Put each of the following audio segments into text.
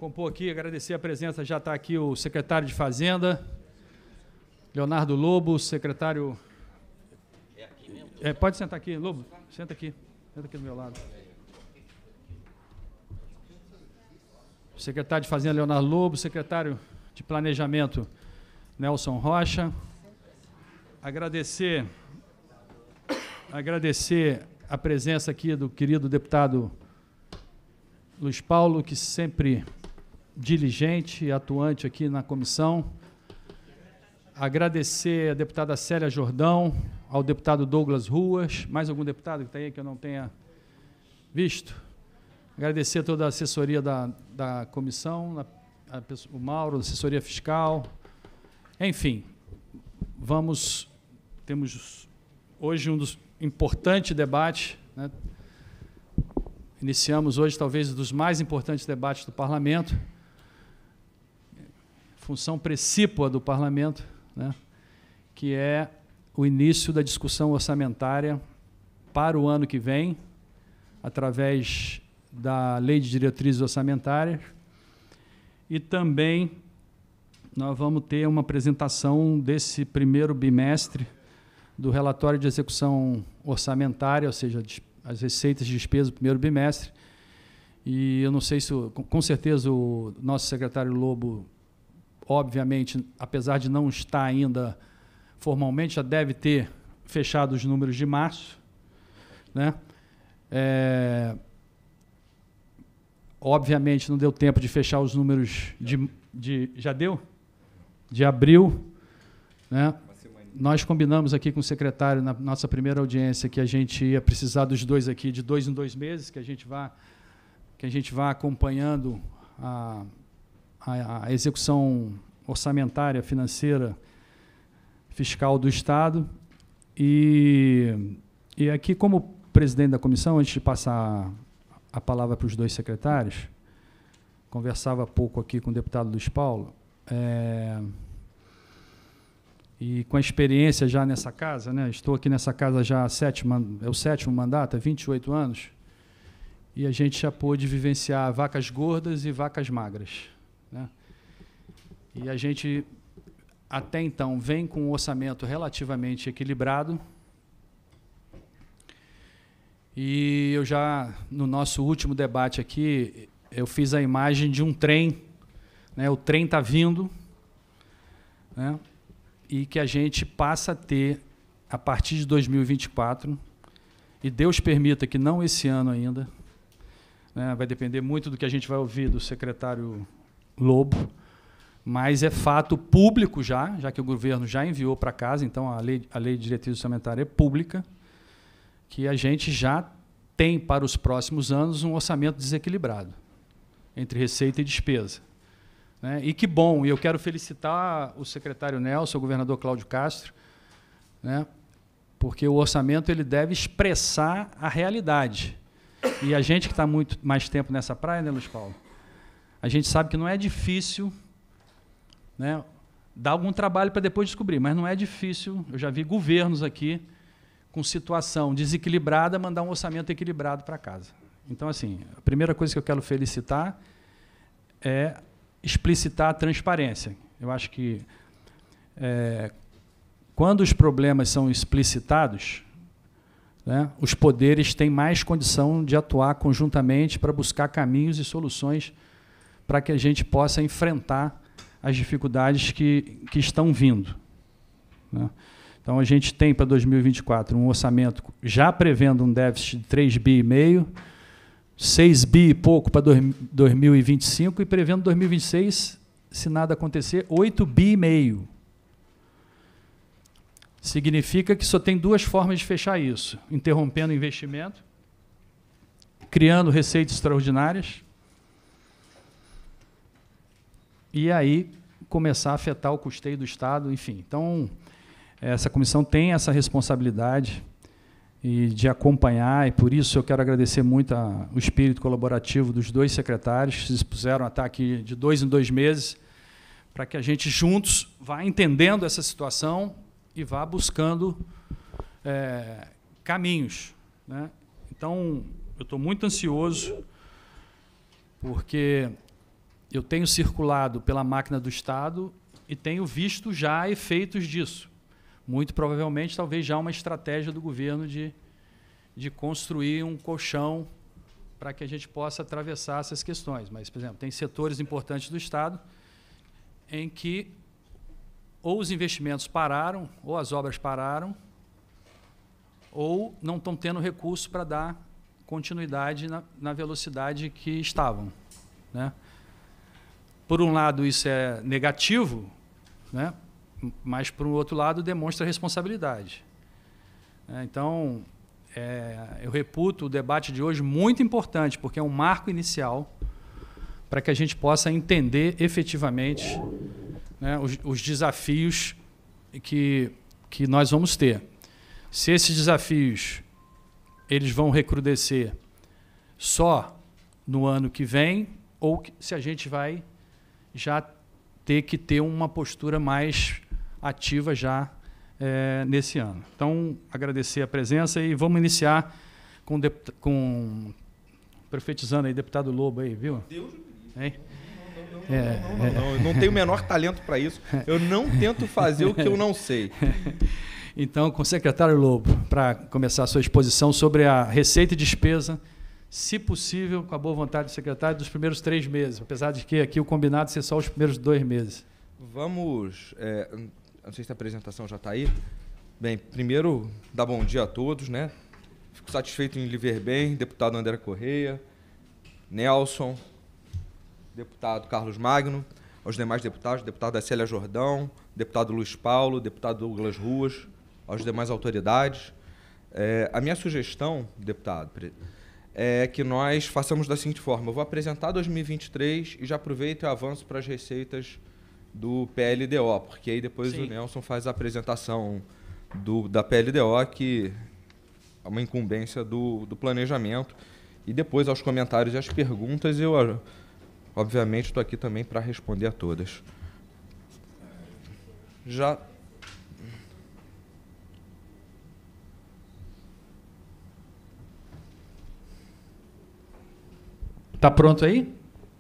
compor aqui, agradecer a presença, já está aqui o secretário de Fazenda, Leonardo Lobo, secretário... pode sentar aqui, Lobo, senta aqui do meu lado. Secretário de Fazenda, Leonardo Lobo, secretário de Planejamento, Nelson Rocha. Agradecer a presença aqui do querido deputado Luiz Paulo, que sempre diligente e atuante aqui na comissão. Agradecer a deputada Célia Jordão, ao deputado Douglas Ruas, mais algum deputado que está aí que eu não tenha visto. Agradecer a toda a assessoria da comissão, o Mauro, a assessoria fiscal. Enfim, temos hoje um dos importantes debates, né? Iniciamos hoje talvez um dos mais importantes debates do Parlamento, função precípua do Parlamento, né? Que é o início da discussão orçamentária para o ano que vem, através da Lei de Diretrizes Orçamentárias, e também nós vamos ter uma apresentação desse primeiro bimestre do relatório de execução orçamentária, ou seja, as receitas de despesa do primeiro bimestre. E eu não sei se, com certeza, o nosso secretário Lobo, obviamente, apesar de não estar ainda formalmente, já deve ter fechado os números de março, né? Obviamente, não deu tempo de fechar os números já deu? De abril, né? Nós combinamos aqui com o secretário, na nossa primeira audiência, que a gente ia precisar dos dois aqui, de 2 em 2 meses, que a gente vá acompanhando a execução orçamentária, financeira, fiscal do Estado. E aqui, como presidente da comissão, antes de passar a palavra para os dois secretários, conversava há pouco aqui com o deputado Luiz Paulo, e com a experiência já nessa casa, né? Estou aqui nessa casa já é o sétimo mandato, há 28 anos, e a gente já pôde vivenciar vacas gordas e vacas magras, né? E a gente, até então, vem com um orçamento relativamente equilibrado, e eu já, no nosso último debate aqui, eu fiz a imagem de um trem, né? O trem está vindo, né? E que a gente passa a ter, a partir de 2024, e Deus permita que não esse ano ainda, né? Vai depender muito do que a gente vai ouvir do secretário Lobo, mas é fato público já que o governo já enviou para casa, então a lei de diretriz orçamentária é pública, que a gente já tem para os próximos anos um orçamento desequilibrado entre receita e despesa, né? E que bom, e eu quero felicitar o secretário Nelson, o governador Cláudio Castro, né? Porque o orçamento ele deve expressar a realidade. E a gente que está muito mais tempo nessa praia, né, Luiz Paulo? A gente sabe que não é difícil, né? Dá algum trabalho para depois descobrir, mas não é difícil. Eu já vi governos aqui com situação desequilibrada mandar um orçamento equilibrado para casa. Então, assim, a primeira coisa que eu quero felicitar é explicitar a transparência. Eu acho que quando os problemas são explicitados, né, os poderes têm mais condição de atuar conjuntamente para buscar caminhos e soluções para que a gente possa enfrentar as dificuldades que estão vindo, né? Então, a gente tem para 2024 um orçamento já prevendo um déficit de 3,5 bi, 6 bi e pouco para 2025 e prevendo 2026, se nada acontecer, 8,5 bi. Significa que só tem duas formas de fechar isso: interrompendo o investimento, criando receitas extraordinárias, e aí começar a afetar o custeio do Estado, enfim. Então, essa comissão tem essa responsabilidade de acompanhar, e por isso eu quero agradecer muito o espírito colaborativo dos dois secretários, que se dispuseram a estar aqui de 2 em 2 meses, para que a gente juntos vá entendendo essa situação e vá buscando caminhos, né? Então, eu estou muito ansioso, porque eu tenho circulado pela máquina do Estado e tenho visto já efeitos disso. Muito provavelmente, talvez já uma estratégia do governo de construir um colchão para que a gente possa atravessar essas questões. Mas, por exemplo, tem setores importantes do Estado em que ou os investimentos pararam, ou as obras pararam, ou não estão tendo recurso para dar continuidade na velocidade que estavam, né? Por um lado, isso é negativo, né? Mas, por um outro lado, demonstra responsabilidade. Então, eu reputo o debate de hoje muito importante, porque é um marco inicial para que a gente possa entender efetivamente, né, os desafios que nós vamos ter. Se esses desafios eles vão recrudescer só no ano que vem, ou se a gente vai já ter que ter uma postura mais ativa já nesse ano. Então, agradecer a presença e vamos iniciar com profetizando aí, deputado Lobo aí, viu? Deus Hein? não, eu não tenho o menor talento para isso. Eu não tento fazer o que eu não sei. Então, com o secretário Lobo, para começar a sua exposição sobre a receita e despesa, se possível, com a boa vontade do secretário, dos primeiros 3 meses, apesar de que aqui o combinado ser só os primeiros 2 meses. Vamos... não sei se a apresentação já está aí. Bem, primeiro, dar bom dia a todos, né? Fico satisfeito em lhe ver bem, deputado André Correia, Nelson, deputado Carlos Magno, aos demais deputados, deputada Célia Jordão, deputado Luiz Paulo, deputado Douglas Ruas, aos demais autoridades. A minha sugestão, deputado, é que nós façamos da seguinte forma: eu vou apresentar 2023 e já aproveito e avanço para as receitas do PLDO, porque aí depois o Nelson faz a apresentação da PLDO, que é uma incumbência do planejamento, e depois aos comentários e às perguntas eu, obviamente, estou aqui também para responder a todas. Já... Está pronto aí?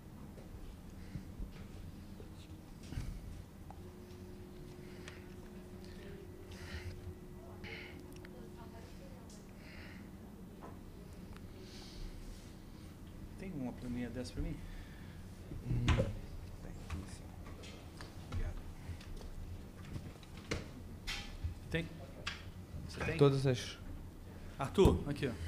Tem uma planilha dessa para mim? Obrigado. Tem? Você tem? Todas as... Arthur, aqui, ó.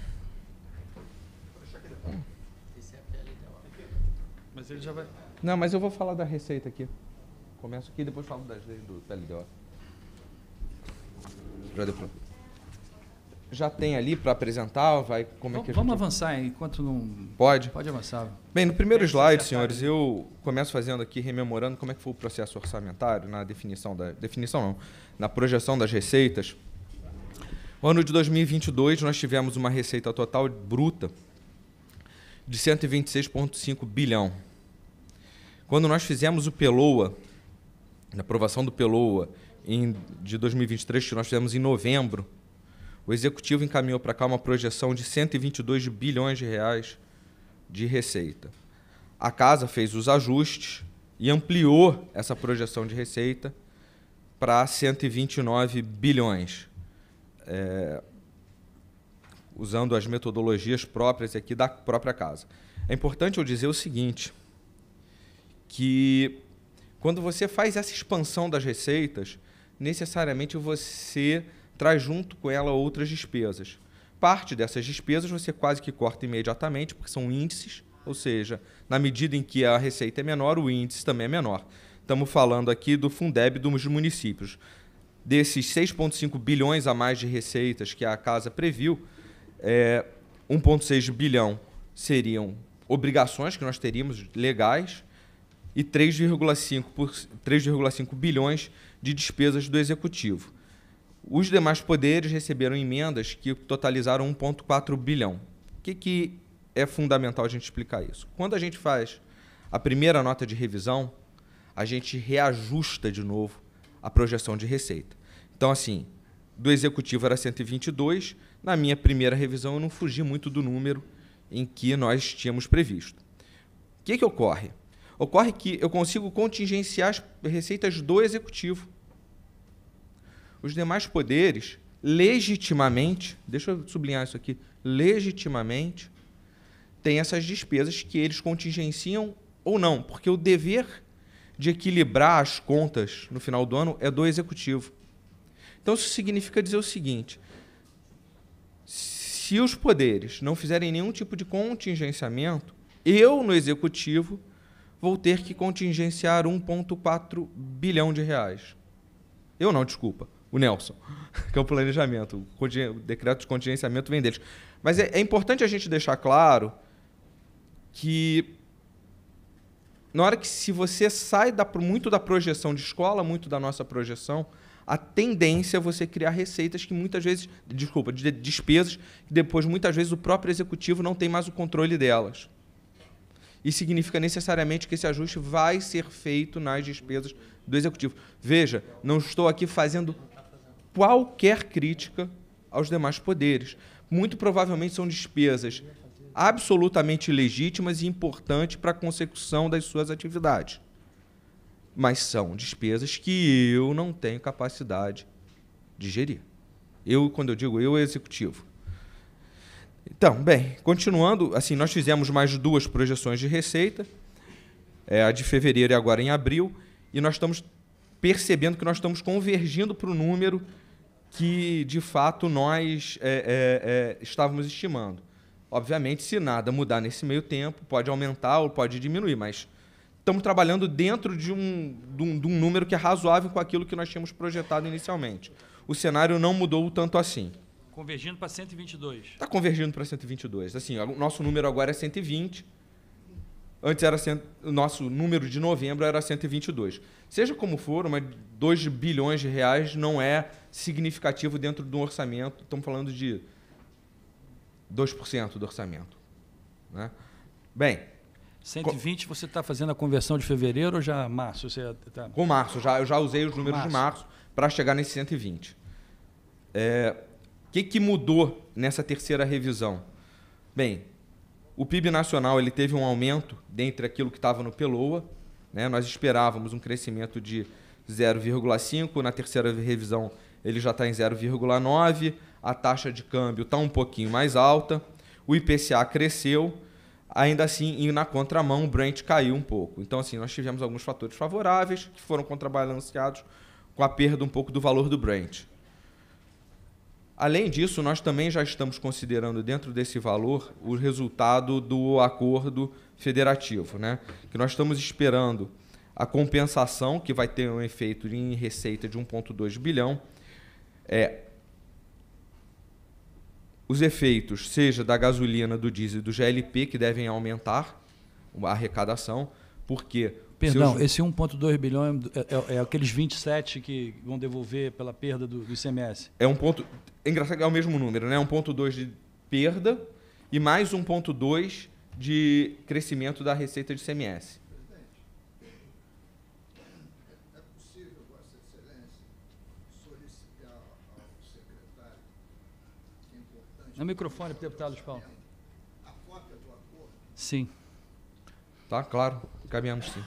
Mas ele já vai... Não, mas eu vou falar da receita aqui. Começo aqui e depois falo das leis do PLDO. Já deu pra... Já tem ali para apresentar? Vai... Como é que a gente... Vamos avançar enquanto não... Pode? Pode avançar. Bem, no primeiro slide, senhores, eu começo fazendo aqui, rememorando como é que foi o processo orçamentário na na projeção das receitas. No ano de 2022, nós tivemos uma receita total bruta de 126,5 bilhão. Quando nós fizemos o PELOA, na aprovação do PELOA de 2023, que nós fizemos em novembro, o Executivo encaminhou para cá uma projeção de 122 bilhões de reais de receita. A Casa fez os ajustes e ampliou essa projeção de receita para 129 bilhões, usando as metodologias próprias aqui da própria Casa. É importante eu dizer o seguinte, que quando você faz essa expansão das receitas, necessariamente você traz junto com ela outras despesas. Parte dessas despesas você quase que corta imediatamente, porque são índices, ou seja, na medida em que a receita é menor, o índice também é menor. Estamos falando aqui do Fundeb dos municípios. Desses 6,5 bilhões a mais de receitas que a Casa previu, 1,6 bilhão seriam obrigações que nós teríamos legais e 3,5 bilhões de despesas do Executivo. Os demais poderes receberam emendas que totalizaram 1,4 bilhão. O que é fundamental a gente explicar isso? Quando a gente faz a primeira nota de revisão, a gente reajusta de novo a projeção de receita. Então, assim, do Executivo era 122, na minha primeira revisão eu não fugi muito do número em que nós tínhamos previsto. O que ocorre? Ocorre que eu consigo contingenciar as receitas do executivo. Os demais poderes, legitimamente, deixa eu sublinhar isso aqui, legitimamente, têm essas despesas que eles contingenciam ou não, porque o dever de equilibrar as contas no final do ano é do executivo. Então, isso significa dizer o seguinte: se os poderes não fizerem nenhum tipo de contingenciamento, eu, no executivo, vou ter que contingenciar 1,4 bilhão de reais. Eu não, desculpa. O Nelson, que é o planejamento. O decreto de contingenciamento vem deles. Mas é importante a gente deixar claro que, na hora que, se você sai muito da projeção de escola, muito da nossa projeção, a tendência é você criar receitas que muitas vezes, de despesas, que depois, muitas vezes, o próprio executivo não tem mais o controle delas. Isso significa necessariamente que esse ajuste vai ser feito nas despesas do executivo. Veja, não estou aqui fazendo qualquer crítica aos demais poderes. Muito provavelmente são despesas absolutamente legítimas e importantes para a consecução das suas atividades. Mas são despesas que eu não tenho capacidade de gerir. Quando eu digo eu, é executivo. Então, bem, continuando, assim, nós fizemos mais 2 projeções de receita, a de fevereiro e agora em abril, e nós estamos percebendo que nós estamos convergindo para o número que, de fato, nós estávamos estimando. Obviamente, se nada mudar nesse meio tempo, pode aumentar ou pode diminuir, mas estamos trabalhando dentro de um número que é razoável com aquilo que nós tínhamos projetado inicialmente. O cenário não mudou tanto assim. Convergindo para 122. Está convergindo para 122. Assim, o nosso número agora é 120. Antes era o nosso número de novembro era 122. Seja como for, 2 bilhões de reais não é significativo dentro do orçamento. Estamos falando de 2% do orçamento. Né? Bem... 120, você está fazendo a conversão de fevereiro ou já março? Com março. Eu já usei os números de março para chegar nesse 120. O que mudou nessa terceira revisão? Bem, o PIB nacional ele teve um aumento dentre aquilo que estava no PELOA. Né? Nós esperávamos um crescimento de 0,5%. Na terceira revisão, ele já está em 0,9%. A taxa de câmbio está um pouquinho mais alta. O IPCA cresceu. Ainda assim, e na contramão, o Brent caiu um pouco. Então, assim, nós tivemos alguns fatores favoráveis que foram contrabalanceados com a perda um pouco do valor do Brent. Além disso, nós também já estamos considerando dentro desse valor o resultado do acordo federativo, né? Que nós estamos esperando a compensação, que vai ter um efeito em receita de 1,2 bilhão. Os efeitos, seja da gasolina, do diesel e do GLP, que devem aumentar a arrecadação, porque... Perdão, esse 1,2 bilhão é aqueles 27 que vão devolver pela perda do ICMS? É engraçado que é o mesmo número, né? 1,2 de perda e mais 1,2 de crescimento da receita de ICMS. É possível, Vossa Excelência, solicitar ao secretário, que é importante... No microfone, deputado Paulo. A cópia do acordo? Sim. Tá, claro. Caminhamos sim.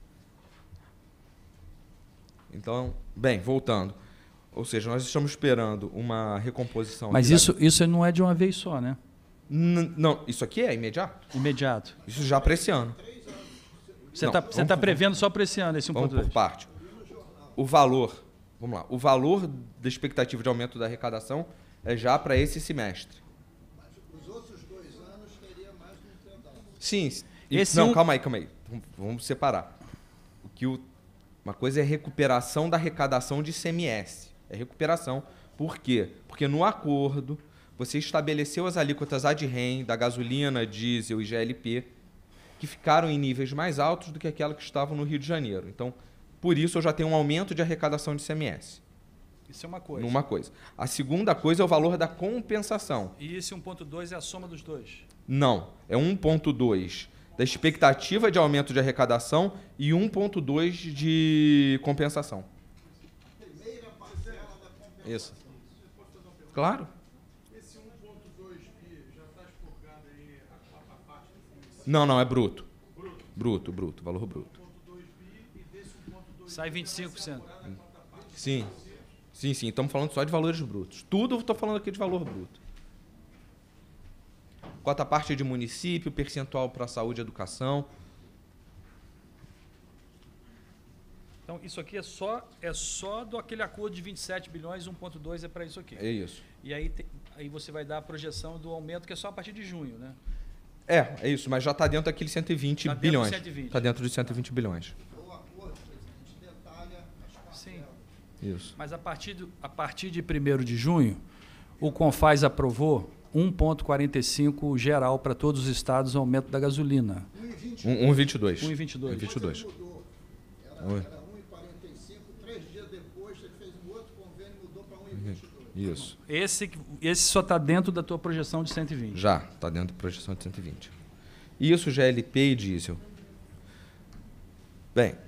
Então, bem, voltando. Ou seja, nós estamos esperando uma recomposição... Mas isso não é de uma vez só, né? Não, isso aqui é imediato? Imediato. Isso já para esse ano. Você está prevendo só para esse ano, esse 1,2? Vamos por parte. O valor, vamos lá, o valor da expectativa de aumento da arrecadação é já para esse semestre. Mas os outros 2 anos teria mais de um tentão. Sim. Não, calma aí. Vamos separar. Uma coisa é recuperação da arrecadação de ICMS. É recuperação. Por quê? Porque no acordo você estabeleceu as alíquotas ad-rem da gasolina, diesel e GLP, que ficaram em níveis mais altos do que aquela que estavam no Rio de Janeiro. Então, por isso eu já tenho um aumento de arrecadação de ICMS. Isso é uma coisa. Numa coisa. A segunda coisa é o valor da compensação. E esse 1,2 é a soma dos dois? Não. É 1,2 da expectativa de aumento de arrecadação e 1,2 de compensação. Primeira parcela da compensação. Isso. Claro. Esse 1,2 bi já está expurgado aí a parte do FMC? Não, é bruto. Bruto, valor bruto. Sai 25%. Sim. Estamos falando só de valores brutos. Tudo eu estou falando aqui de valor bruto. Cota parte de município, percentual para saúde e educação. Então, isso aqui é só do aquele acordo de 27 bilhões, 1,2 é para isso aqui. É isso. E aí você vai dar a projeção do aumento, que é só a partir de junho, né? É isso, mas já está dentro daqueles 120 bilhões. Está dentro de 120 bilhões. O acordo, presidente, detalha as parcelas. Sim. Isso. Mas a partir de 1º de junho, o CONFAS aprovou 1,45 geral para todos os estados, o aumento da gasolina. 1,22. 1,22. Mudou. Era 1,45, 3 dias depois ele fez um outro convênio e mudou para 1,22. Isso. Esse só está dentro da tua projeção de 120. Já, está dentro da projeção de 120. Isso, GLP e diesel. Bem,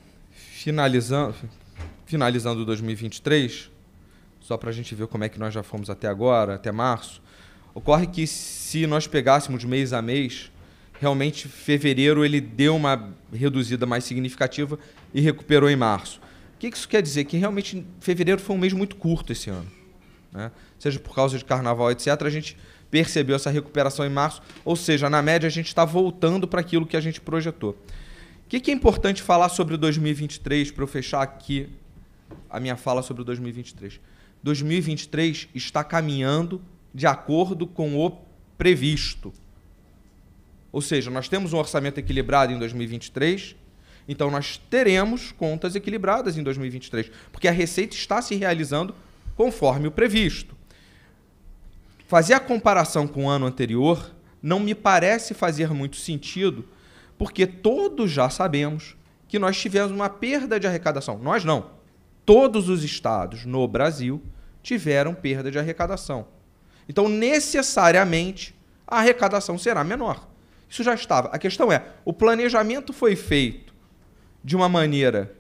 finalizando 2023, só para a gente ver como é que nós já fomos até agora, até março, ocorre que se nós pegássemos mês a mês, realmente fevereiro ele deu uma reduzida mais significativa e recuperou em março. O que isso quer dizer? Que realmente fevereiro foi um mês muito curto esse ano. Né? Seja por causa de carnaval, etc., a gente percebeu essa recuperação em março, ou seja, na média a gente está voltando para aquilo que a gente projetou. O que é importante falar sobre o 2023, para eu fechar aqui a minha fala sobre o 2023? 2023 está caminhando de acordo com o previsto. Ou seja, nós temos um orçamento equilibrado em 2023, então nós teremos contas equilibradas em 2023, porque a receita está se realizando conforme o previsto. Fazer a comparação com o ano anterior não me parece fazer muito sentido, porque todos já sabemos que nós tivemos uma perda de arrecadação. Nós não. Todos os estados no Brasil tiveram perda de arrecadação. Então, necessariamente, a arrecadação será menor. Isso já estava. A questão é, o planejamento foi feito de uma maneira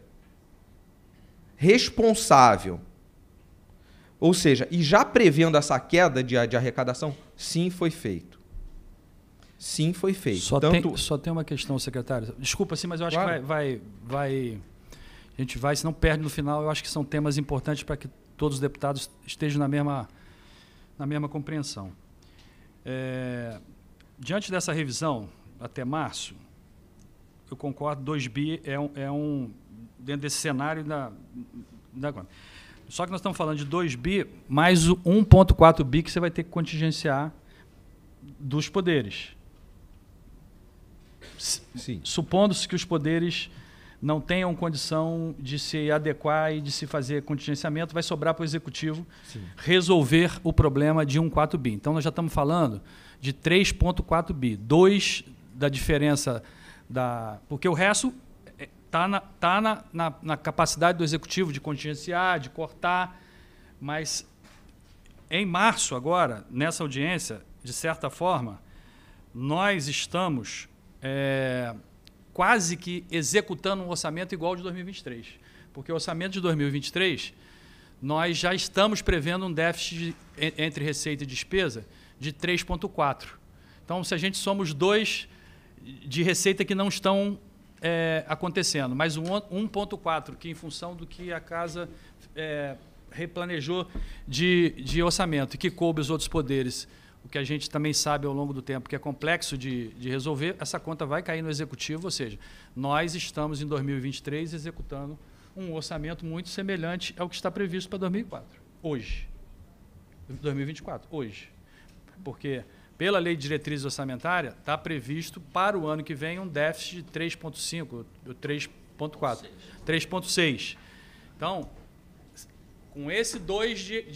responsável, ou seja, e já prevendo essa queda de arrecadação? Sim, foi feito. Sim, foi feito. Só tem uma questão, secretário. Desculpa, sim, mas eu acho claro. que a gente vai, se não perde no final, eu acho que são temas importantes para que todos os deputados estejam na mesma compreensão. Diante dessa revisão, até março, eu concordo, 2 bi dentro desse cenário da conta. Só que nós estamos falando de 2 bi mais o 1,4 bi que você vai ter que contingenciar dos poderes. Sim. Supondo-se que os poderes não tenham condição de se adequar e de se fazer contingenciamento, vai sobrar para o Executivo resolver o problema de 1,4 bi. Então, nós já estamos falando de 3,4 bi. 2 da diferença porque o resto está na capacidade do Executivo de contingenciar, de cortar, mas em março agora, nessa audiência, de certa forma, nós estamos quase que executando um orçamento igual ao de 2023. Porque o orçamento de 2023, nós já estamos prevendo um déficit entre receita e despesa de 3,4. Então, se a gente soma os 2 de receita que não estão acontecendo, mais um 1,4, que em função do que a Casa replanejou de orçamento e que coube os outros poderes, o que a gente também sabe ao longo do tempo que é complexo de resolver, essa conta vai cair no Executivo, ou seja, nós estamos em 2023 executando um orçamento muito semelhante ao que está previsto para 2024, hoje. Porque, pela Lei de Diretrizes Orçamentárias, está previsto para o ano que vem um déficit de 3,5, 3,4, 3,6. Então, com esse 2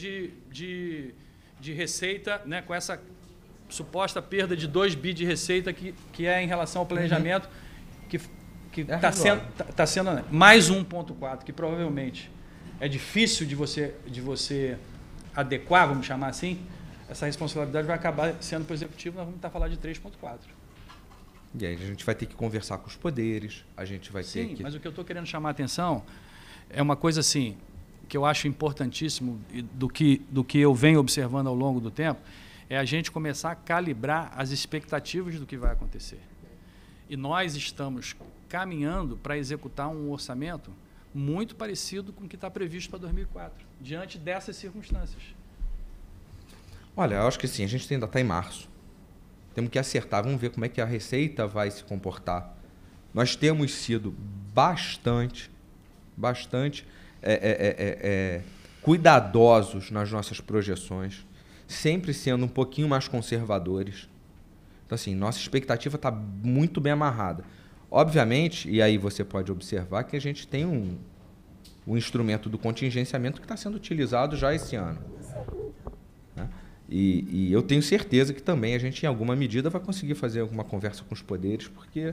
de receita, né, com essa suposta perda de 2 bi de receita que é em relação ao planejamento, que está sendo mais 1,4, que provavelmente é difícil de você adequar, vamos chamar assim, essa responsabilidade vai acabar sendo para o Executivo, nós vamos estar falando de 3,4. E aí a gente vai ter que conversar com os poderes, a gente vai ter que... Sim, mas o que eu estou querendo chamar a atenção é uma coisa assim, que eu acho importantíssimo do que eu venho observando ao longo do tempo, é a gente começar a calibrar as expectativas do que vai acontecer. E nós estamos caminhando para executar um orçamento muito parecido com o que está previsto para 2004, diante dessas circunstâncias. Olha, eu acho que sim, a gente ainda está em março. Temos que acertar, vamos ver como é que a Receita vai se comportar. Nós temos sido bastante cuidadosos nas nossas projeções, sempre sendo um pouquinho mais conservadores. Então, assim, nossa expectativa está muito bem amarrada. Obviamente, e aí você pode observar que a gente tem um instrumento do contingenciamento que está sendo utilizado já esse ano. Né? E eu tenho certeza que também a gente, em alguma medida, vai conseguir fazer alguma conversa com os poderes, porque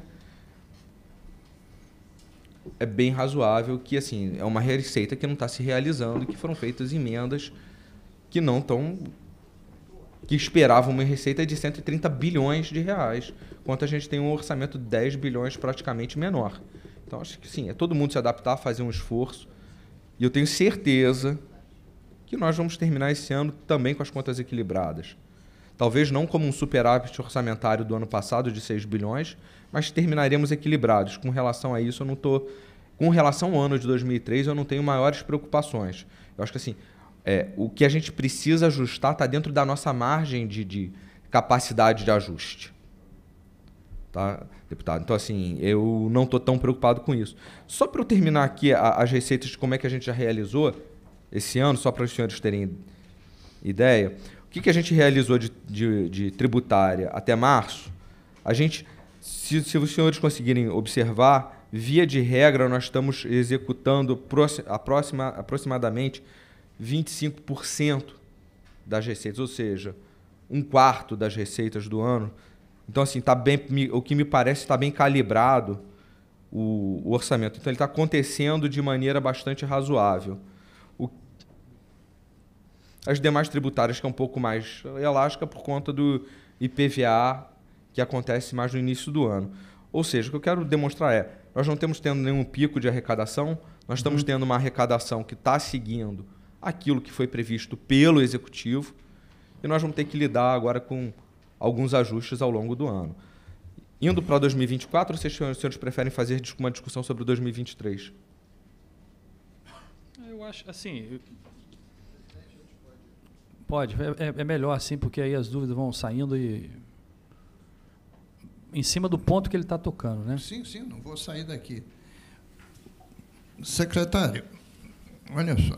é bem razoável que, assim, é uma receita que não está se realizando e que foram feitas emendas que não estão... que esperavam uma receita de 130 bilhões de reais, enquanto a gente tem um orçamento de 10 bilhões praticamente menor. Então, acho que sim, é todo mundo se adaptar, fazer um esforço. E eu tenho certeza que nós vamos terminar esse ano também com as contas equilibradas. Talvez não como um superávit orçamentário do ano passado de 6 bilhões, mas terminaremos equilibrados. Com relação a isso, eu não estou... Com relação ao ano de 2003, eu não tenho maiores preocupações. Eu acho que, assim, o que a gente precisa ajustar está dentro da nossa margem de capacidade de ajuste. Tá, deputado? Então, assim, eu não estou tão preocupado com isso. Só para eu terminar aqui as receitas de como é que a gente já realizou esse ano, só para os senhores terem ideia, o que a gente realizou de tributária até março, a gente, se os senhores conseguirem observar, via de regra, nós estamos executando aproximadamente 25% das receitas, ou seja, 1/4 das receitas do ano. Então, assim, tá bem, o que me parece está bem calibrado o orçamento. Então, ele está acontecendo de maneira bastante razoável. As demais tributárias, que é um pouco mais elástica por conta do IPVA, que acontece mais no início do ano. Ou seja, o que eu quero demonstrar nós não estamos tendo nenhum pico de arrecadação, nós estamos tendo uma arrecadação que está seguindo aquilo que foi previsto pelo Executivo, e nós vamos ter que lidar agora com alguns ajustes ao longo do ano. Indo para 2024, os senhores preferem fazer uma discussão sobre o 2023? Eu acho, assim... Pode, é melhor assim, porque aí as dúvidas vão saindo e... em cima do ponto que ele está tocando, né? Sim, não vou sair daqui. Secretário, olha só,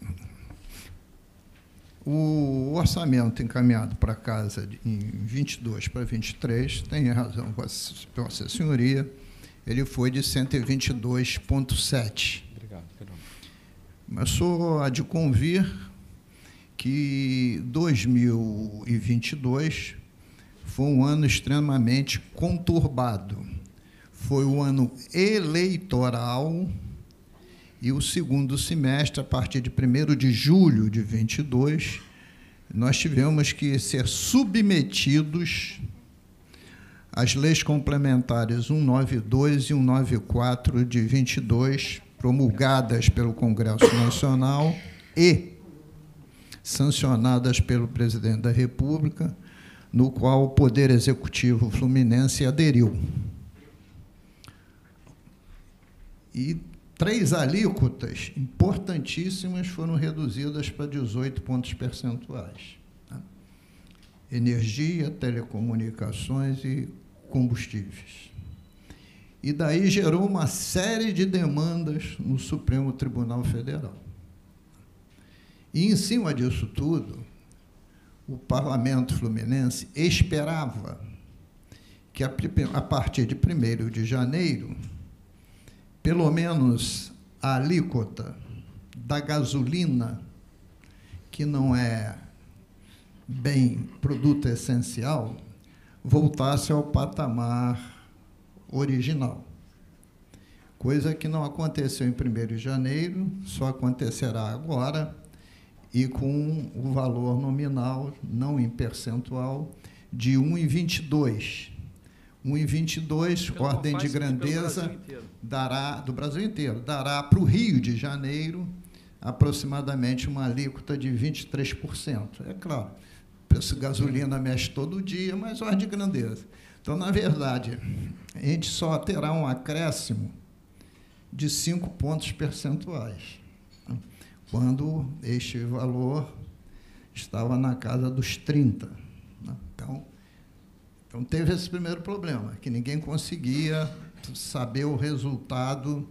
o orçamento encaminhado para casa em 22 para 23, tem razão Vossa Senhoria, ele foi de 122,7. Obrigado, Pedro. Mas sou a de convir que 2022 foi um ano extremamente conturbado. Foi o ano eleitoral e o segundo semestre, a partir de 1º de julho de 22, nós tivemos que ser submetidos às leis complementares 192 e 194 de 22, promulgadas pelo Congresso Nacional e sancionadas pelo Presidente da República, no qual o Poder Executivo Fluminense aderiu. E 3 alíquotas importantíssimas foram reduzidas para 18 pontos percentuais. Energia, telecomunicações e combustíveis. E daí gerou uma série de demandas no Supremo Tribunal Federal. E, em cima disso tudo, o Parlamento Fluminense esperava que, a partir de 1º de janeiro, pelo menos a alíquota da gasolina, que não é bem produto essencial, voltasse ao patamar original. Coisa que não aconteceu em 1º de janeiro, só acontecerá agora, e com o valor nominal, não em percentual, de 1,22. 1,22, ordem de grandeza, do Brasil inteiro, dará para o Rio de Janeiro aproximadamente uma alíquota de 23%. É claro, o preço de gasolina mexe todo dia, mas ordem de grandeza. Então, na verdade, a gente só terá um acréscimo de 5 pontos percentuais, né, quando este valor estava na casa dos 30. Né? Então, teve esse primeiro problema, que ninguém conseguia saber o resultado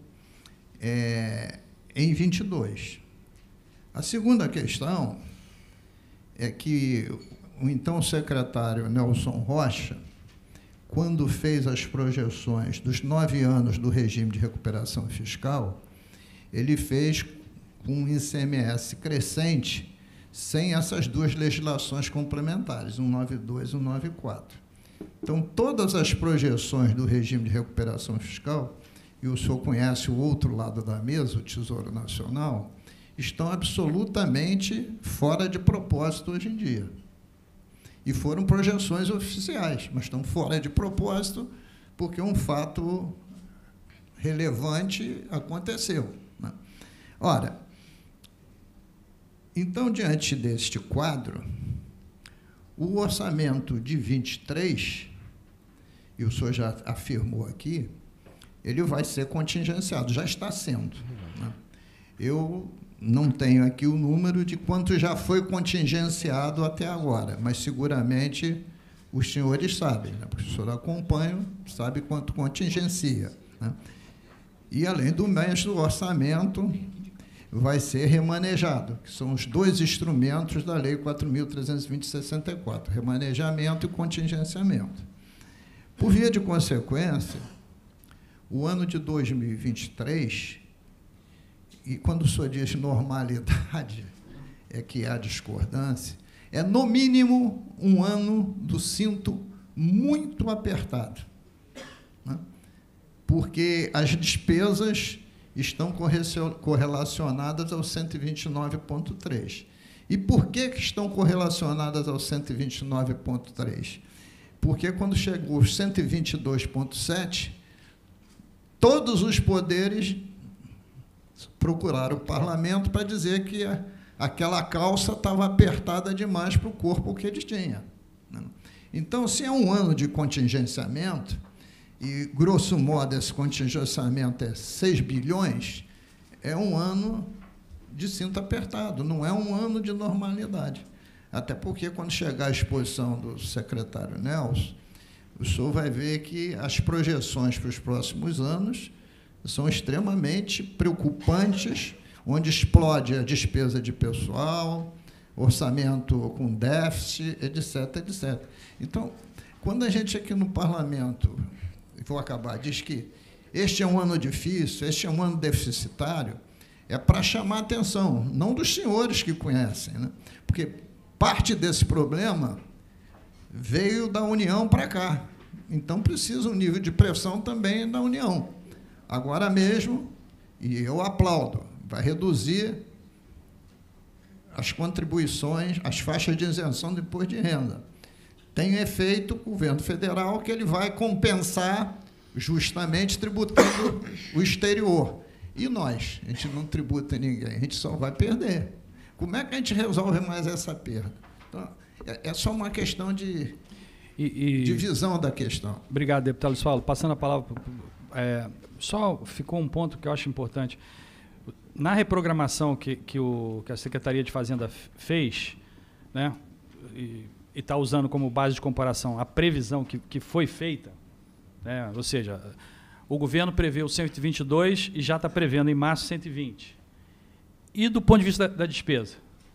em 22. A segunda questão é que o então secretário Nelson Rocha, quando fez as projeções dos 9 anos do regime de recuperação fiscal, ele fez com um ICMS crescente, sem essas duas legislações complementares, 192 e 194. Então, todas as projeções do regime de recuperação fiscal, e o senhor conhece o outro lado da mesa, o Tesouro Nacional, estão absolutamente fora de propósito hoje em dia. E foram projeções oficiais, mas estão fora de propósito porque um fato relevante aconteceu, né? Ora, então, diante deste quadro, o orçamento de 23, e o senhor já afirmou aqui, ele vai ser contingenciado, já está sendo, né? Eu não tenho aqui o número de quanto já foi contingenciado até agora, mas seguramente os senhores sabem, né? Porque o senhor acompanha, sabe quanto contingencia, né? E, além do mais, o orçamento vai ser remanejado, que são os 2 instrumentos da Lei 4.320/64, remanejamento e contingenciamento. Por via de consequência, o ano de 2023, e quando o senhor diz normalidade, é que há discordância, é, no mínimo, um ano do cinto muito apertado, né? Porque as despesas estão correlacionadas ao 129,3. E por que estão correlacionadas ao 129,3? Porque, quando chegou os 122,7, todos os poderes procuraram o parlamento para dizer que aquela calça estava apertada demais para o corpo que eles tinham, né? Então, se é um ano de contingenciamento, e, grosso modo, esse contingenciamento é 6 bilhões, é um ano de cinto apertado, não é um ano de normalidade. Até porque, quando chegar a exposição do secretário Nelson, o senhor vai ver que as projeções para os próximos anos são extremamente preocupantes, onde explode a despesa de pessoal, orçamento com déficit, etc., etc. Então, quando a gente aqui no parlamento, vou acabar, diz que este é um ano difícil, este é um ano deficitário, é para chamar a atenção, não dos senhores que conhecem, né? Porque parte desse problema veio da União para cá. Então, precisa um nível de pressão também da União. Agora mesmo, e eu aplaudo, vai reduzir as contribuições, as faixas de isenção do imposto de renda. Tem efeito o governo federal que ele vai compensar justamente tributando o exterior. E nós? A gente não tributa ninguém, a gente só vai perder. Como é que a gente resolve mais essa perda? Então, é só uma questão de visão da questão. Obrigado, deputado Luiz Paulo. Passando a palavra, só ficou um ponto que eu acho importante. Na reprogramação que a Secretaria de Fazenda fez, né, e está usando como base de comparação a previsão que foi feita, né, ou seja, o governo prevê o 122 e já está prevendo em março 120. E do ponto de vista da despesa?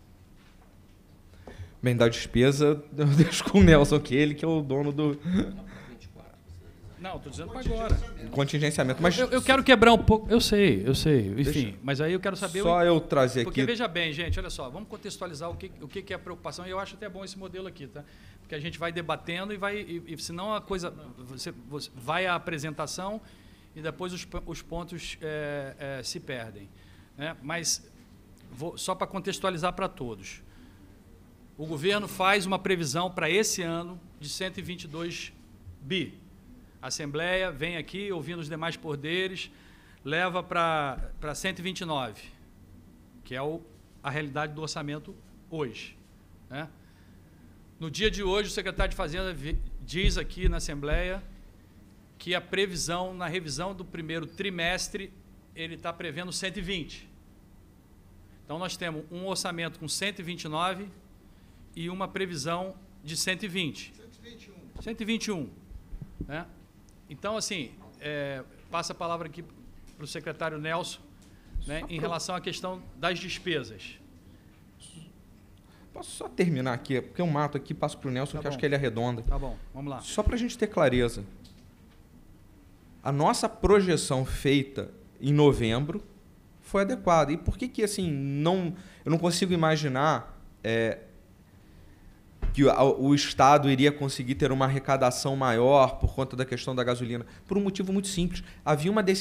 Bem, da despesa, eu deixo com o Nelson, que ele que é o dono do... Não, estou dizendo para agora. Contingenciamento. Mas eu quero quebrar um pouco... Eu sei. Enfim, mas aí eu quero saber... Só eu trazer aqui... Porque, veja bem, gente, olha só, vamos contextualizar o que é a preocupação, e eu acho até bom esse modelo aqui, tá? Porque a gente vai debatendo e senão a coisa... Você vai à apresentação e depois os pontos se perdem, né? Mas, só para contextualizar para todos, o governo faz uma previsão para esse ano de 122 bi. A Assembleia vem aqui, ouvindo os demais poderes, leva para 129, que é a realidade do orçamento hoje, né? No dia de hoje, o secretário de Fazenda diz aqui na Assembleia que a previsão, na revisão do primeiro trimestre, ele está prevendo 120. Então, nós temos um orçamento com 129 e uma previsão de 120. 121. Né? Então, assim, passa a palavra aqui para o secretário Nelson, né, em relação à questão das despesas. Posso só terminar aqui, porque eu mato aqui, passo para o Nelson, que acho que ele arredonda. Tá bom, vamos lá. Só para a gente ter clareza. A nossa projeção feita em novembro foi adequada. E por que assim, eu não consigo imaginar que o Estado iria conseguir ter uma arrecadação maior por conta da questão da gasolina? Por um motivo muito simples. Há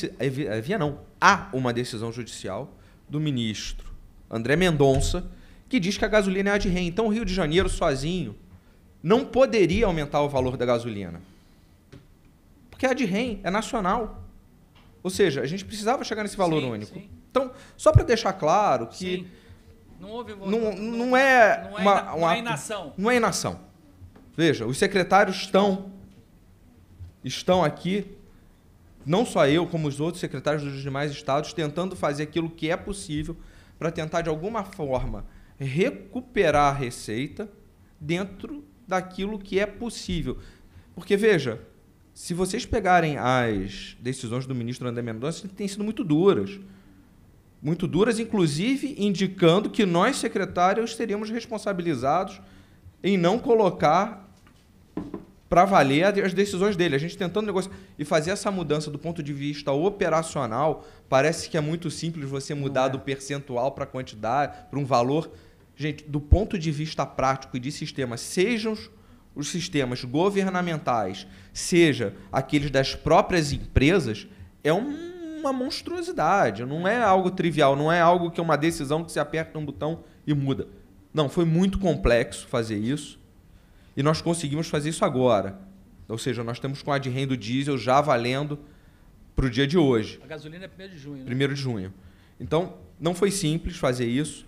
uma decisão judicial do ministro André Mendonça, que diz que a gasolina é ad rem. Então, o Rio de Janeiro, sozinho, não poderia aumentar o valor da gasolina. Porque é ad rem, é nacional. Ou seja, a gente precisava chegar nesse valor único. Sim. Então, só para deixar claro que... Sim. Não houve... Não é inação. Não é inação. Veja, os secretários estão aqui, não só eu, como os outros secretários dos demais estados, tentando fazer aquilo que é possível para tentar, de alguma forma, recuperar a receita dentro daquilo que é possível. Porque, veja, se vocês pegarem as decisões do ministro André Mendonça, têm sido muito duras. Muito duras, inclusive indicando que nós, secretários, seríamos responsabilizados em não colocar para valer as decisões dele. A gente tentando negociar e fazer essa mudança do ponto de vista operacional, parece que é muito simples você mudar do percentual para a quantidade, para um valor. Gente, do ponto de vista prático e de sistema, sejam os sistemas governamentais, seja aqueles das próprias empresas, é uma monstruosidade. Não é algo trivial, não é algo que é uma decisão que se aperta um botão e muda. Não, foi muito complexo fazer isso. E nós conseguimos fazer isso agora. Ou seja, nós estamos com a ad rem do diesel já valendo para o dia de hoje. A gasolina é 1º de junho, né? 1º de junho. Então, não foi simples fazer isso.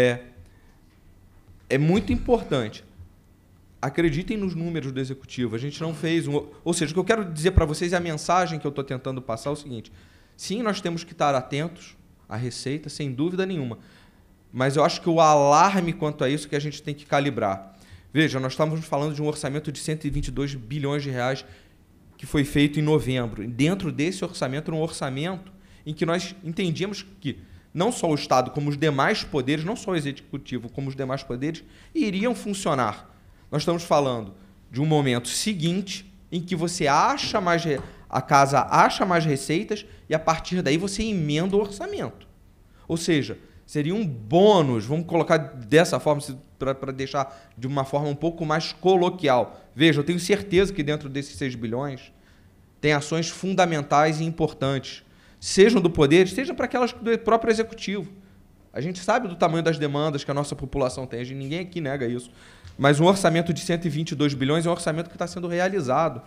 É muito importante. Acreditem nos números do Executivo. A gente não fez... Ou seja, o que eu quero dizer para vocês, a mensagem que eu estou tentando passar é o seguinte. Sim, nós temos que estar atentos à receita, sem dúvida nenhuma. Mas eu acho que o alarme quanto a isso que a gente tem que calibrar. Veja, nós estávamos falando de um orçamento de 122 bilhões de reais que foi feito em novembro. E dentro desse orçamento, era um orçamento em que nós entendíamos que não só o Estado, como os demais poderes, não só o Executivo, como os demais poderes, iriam funcionar. Nós estamos falando de um momento seguinte em que você acha mais... A casa acha mais receitas e, a partir daí, você emenda o orçamento. Ou seja, seria um bônus, vamos colocar dessa forma, para deixar de uma forma um pouco mais coloquial. Veja, eu tenho certeza que dentro desses 6 bilhões tem ações fundamentais e importantes, sejam do poder, sejam para aquelas do próprio Executivo. A gente sabe do tamanho das demandas que a nossa população tem, ninguém aqui nega isso. Mas um orçamento de 122 bilhões é um orçamento que está sendo realizado.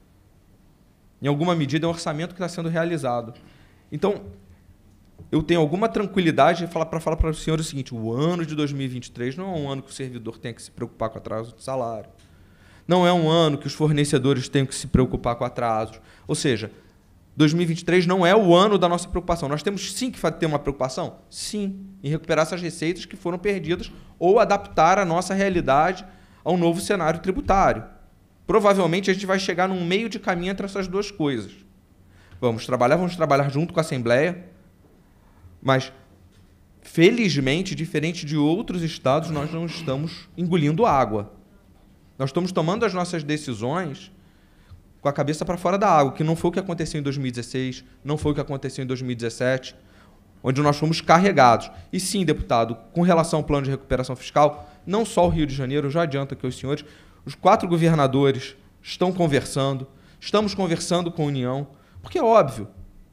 Em alguma medida, é um orçamento que está sendo realizado. Então, eu tenho alguma tranquilidade para falar para os senhores o seguinte: o ano de 2023 não é um ano que o servidor tenha que se preocupar com atraso de salário. Não é um ano que os fornecedores tenham que se preocupar com atrasos. Ou seja, 2023 não é o ano da nossa preocupação. Nós temos sim que ter uma preocupação? Sim, em recuperar essas receitas que foram perdidas ou adaptar a nossa realidade ao novo cenário tributário. Provavelmente a gente vai chegar num meio de caminho entre essas duas coisas. Vamos trabalhar junto com a Assembleia, mas, felizmente, diferente de outros estados, nós não estamos engolindo água. Nós estamos tomando as nossas decisões com a cabeça para fora da água, que não foi o que aconteceu em 2016, não foi o que aconteceu em 2017, onde nós fomos carregados. E sim, deputado, com relação ao plano de recuperação fiscal, não só o Rio de Janeiro, eu já adianto aqui aos senhores, os 4 governadores estão conversando, estamos conversando com a União, porque é óbvio,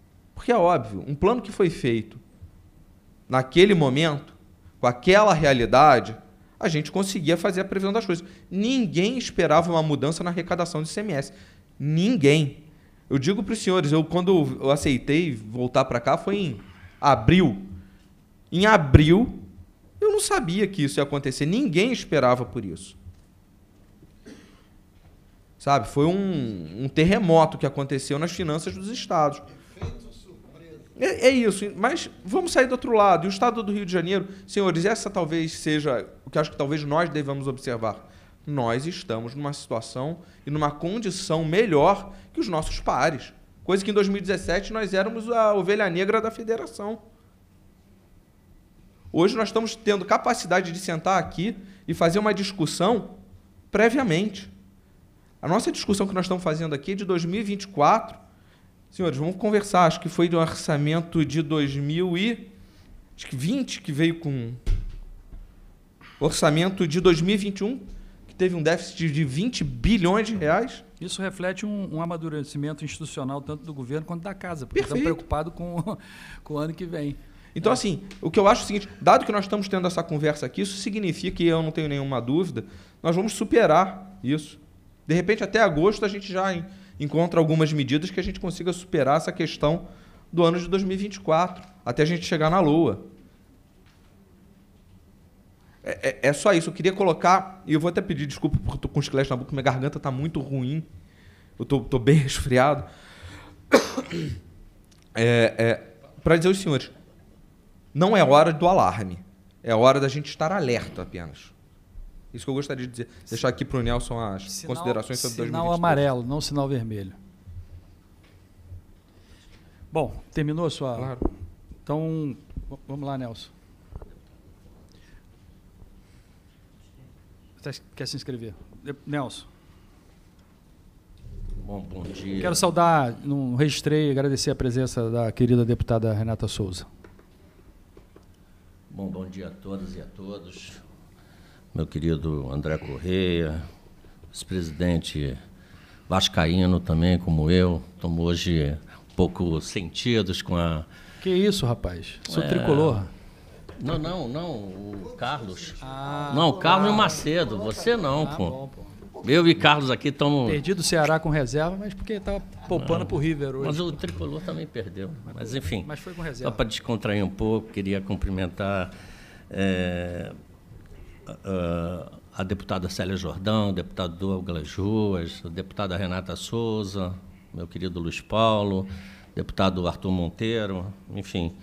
um plano que foi feito naquele momento, com aquela realidade, a gente conseguia fazer a previsão das coisas. Ninguém esperava uma mudança na arrecadação de ICMS. Ninguém. Eu digo para os senhores, quando eu aceitei voltar para cá, foi em abril. Em abril, eu não sabia que isso ia acontecer. Ninguém esperava por isso. sabe? Foi um terremoto que aconteceu nas finanças dos estados. É isso, mas vamos sair do outro lado. E o estado do Rio de Janeiro, senhores, essa talvez seja o que acho que talvez nós devamos observar. Nós estamos numa situação e numa condição melhor que os nossos pares. Coisa que em 2017 nós éramos a ovelha negra da federação. Hoje nós estamos tendo capacidade de sentar aqui e fazer uma discussão previamente. A nossa discussão que nós estamos fazendo aqui é de 2024. Senhores, vamos conversar. Acho que foi do orçamento de 2020 que veio com orçamento de 2021, que teve um déficit de 20 bilhões de reais. Isso reflete um amadurecimento institucional tanto do governo quanto da casa, porque Perfeito. estão preocupados com o ano que vem. Então, assim, o que eu acho é o seguinte, dado que nós estamos tendo essa conversa aqui, isso significa, que eu não tenho nenhuma dúvida, nós vamos superar isso. De repente, até agosto, a gente já encontra algumas medidas que a gente consiga superar essa questão do ano de 2024, até a gente chegar na Lua. É só isso. Eu queria colocar, e eu vou até pedir desculpa porque eu estou com esclete na boca, minha garganta está muito ruim, eu estou bem resfriado. Para dizer aos senhores, não é hora do alarme, é hora da gente estar alerta apenas. Isso que eu gostaria de dizer. Deixar aqui para o Nelson as considerações sobre 2023. Sinal amarelo, não sinal vermelho. Bom, terminou a sua... Claro. Então, vamos lá, Nelson. Você quer se inscrever? Nelson. Bom dia. Quero saudar, não registrei, agradecer a presença da querida deputada Renata Souza. Bom dia a todas e a todos. Meu querido André Correia, vice-presidente vascaíno também, como eu. Estamos hoje um pouco sentidos com a... Que isso, rapaz? Sou tricolor. Não, o Carlos. Não, o Carlos Macedo, você não, pô. Bom, pô. Eu e Carlos aqui estamos... Perdi do Ceará com reserva, mas porque estava poupando para o River hoje. Mas o tricolor também perdeu. Mas enfim, Mas foi com reserva. só para descontrair um pouco, queria cumprimentar a deputada Célia Jordão, o deputado Douglas Ruas, a deputada Renata Souza, meu querido Luiz Paulo, deputado Arthur Monteiro, enfim.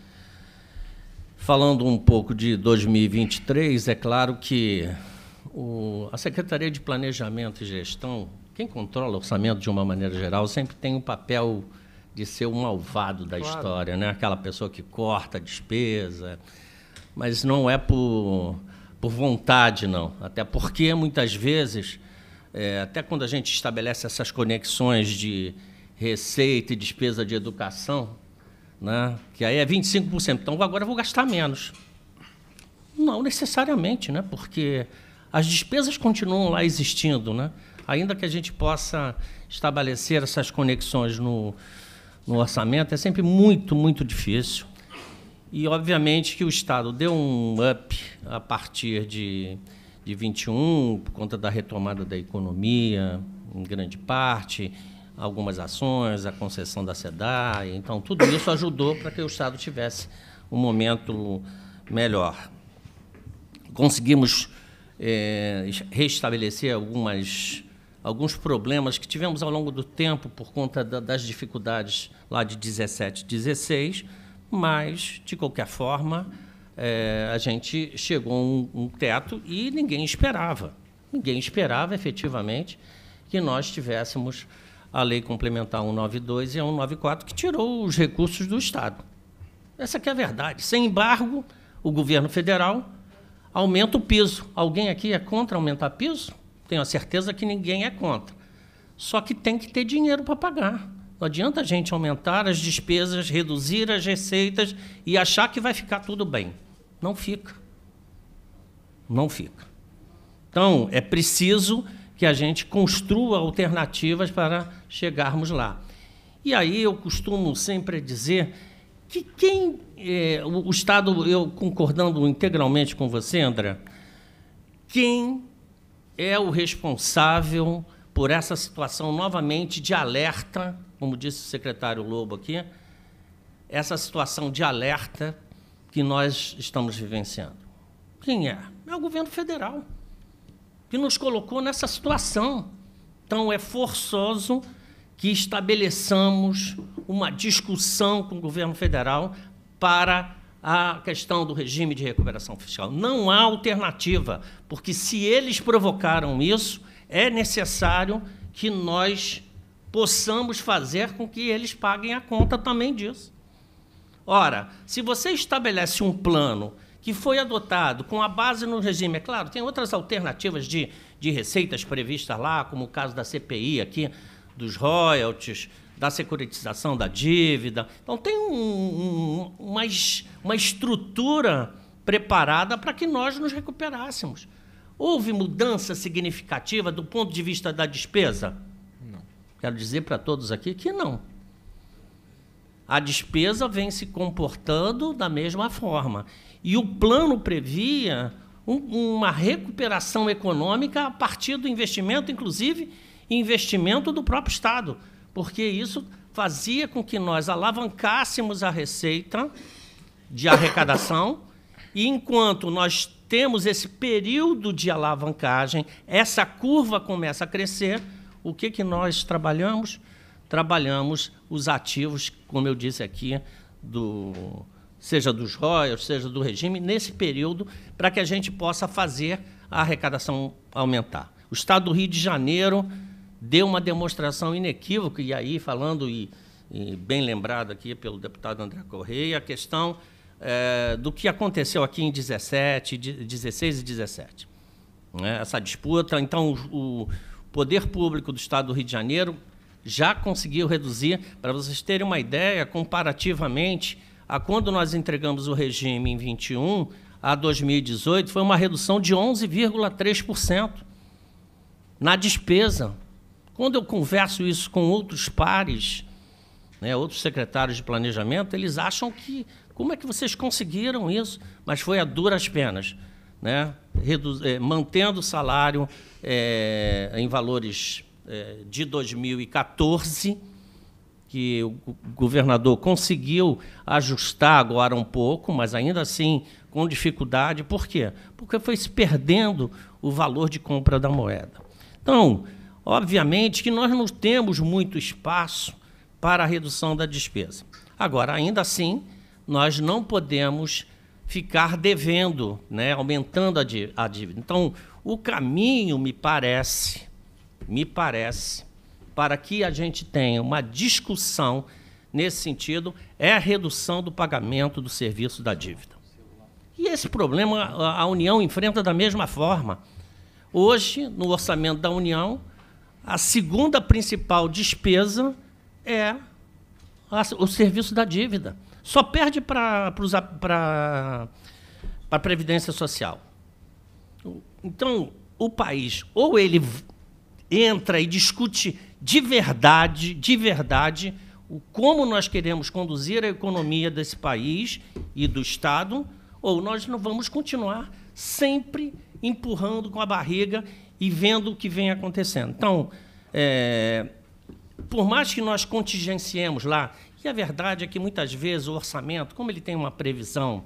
Falando um pouco de 2023, é claro que a Secretaria de Planejamento e Gestão, quem controla o orçamento de uma maneira geral, sempre tem o papel de ser o malvado da história, né? Aquela pessoa que corta a despesa, mas não é por vontade, não. Até porque, muitas vezes, até quando a gente estabelece essas conexões de receita e despesa de educação, né? Que aí é 25%, então agora eu vou gastar menos. Não necessariamente, né? Porque as despesas continuam lá existindo, né? Ainda que a gente possa estabelecer essas conexões no orçamento, é sempre muito, muito difícil. E, obviamente, que o Estado deu um up a partir de 21, por conta da retomada da economia, em grande parte, algumas ações, a concessão da SEDAI. Então, tudo isso ajudou para que o Estado tivesse um momento melhor. Conseguimos restabelecer alguns problemas que tivemos ao longo do tempo por conta das dificuldades lá de 17, 16, mas, de qualquer forma, a gente chegou a um teto e ninguém esperava. Ninguém esperava, efetivamente, que nós tivéssemos a Lei Complementar 192 e a 194, que tirou os recursos do Estado. Essa que é a verdade. Sem embargo, o governo federal aumenta o piso. Alguém aqui é contra aumentar piso? Tenho a certeza que ninguém é contra. Só que tem que ter dinheiro para pagar. Não adianta a gente aumentar as despesas, reduzir as receitas e achar que vai ficar tudo bem. Não fica. Não fica. Então, é preciso que a gente construa alternativas para chegarmos lá. E aí eu costumo sempre dizer que o Estado, eu concordando integralmente com você, André, quem é o responsável por essa situação novamente de alerta, como disse o secretário Lobo aqui, essa situação de alerta que nós estamos vivenciando? Quem é? É o governo federal, que nos colocou nessa situação. Então, é forçoso que estabeleçamos uma discussão com o governo federal para a questão do regime de recuperação fiscal. Não há alternativa, porque, se eles provocaram isso, é necessário que nós possamos fazer com que eles paguem a conta também disso. Ora, se você estabelece um plano que foi adotado com a base no regime, é claro, tem outras alternativas de receitas previstas lá, como o caso da CPI aqui, dos royalties, da securitização da dívida. Então, tem uma estrutura preparada para que nós nos recuperássemos. Houve mudança significativa do ponto de vista da despesa? Não. Quero dizer para todos aqui que não. A despesa vem se comportando da mesma forma. E o plano previa uma recuperação econômica a partir do investimento, inclusive investimento do próprio Estado, porque isso fazia com que nós alavancássemos a receita de arrecadação, e enquanto nós temos esse período de alavancagem, essa curva começa a crescer, o que nós trabalhamos? Trabalhamos os ativos, como eu disse aqui, seja dos royalties, seja do regime, nesse período, para que a gente possa fazer a arrecadação aumentar. O Estado do Rio de Janeiro deu uma demonstração inequívoca, e aí, falando, e bem lembrado aqui pelo deputado André Correia, a questão do que aconteceu aqui em 16 e 17. Essa disputa. Então, o poder público do Estado do Rio de Janeiro já conseguiu reduzir, para vocês terem uma ideia, comparativamente a quando nós entregamos o regime em 21 a 2018, foi uma redução de 11,3% na despesa. Quando eu converso isso com outros pares, outros secretários de planejamento, eles acham que, como é que vocês conseguiram isso? Mas foi a duras penas, mantendo o salário em valores de 2014, que o governador conseguiu ajustar agora um pouco, mas ainda assim com dificuldade. Por quê? Porque foi se perdendo o valor de compra da moeda. Então, obviamente que nós não temos muito espaço para a redução da despesa. Agora, ainda assim, nós não podemos ficar devendo, aumentando a dívida. Então, o caminho, me parece, para que a gente tenha uma discussão nesse sentido, é a redução do pagamento do serviço da dívida. E esse problema a União enfrenta da mesma forma. Hoje, no orçamento da União, a segunda principal despesa é o serviço da dívida. Só perde para a Previdência Social. Então, o país, ou ele entra e discute de verdade, como nós queremos conduzir a economia desse país e do Estado, ou nós não vamos continuar sempre empurrando com a barriga e vendo o que vem acontecendo. Então, por mais que nós contingenciemos lá, e a verdade é que, muitas vezes, o orçamento, como ele tem uma previsão,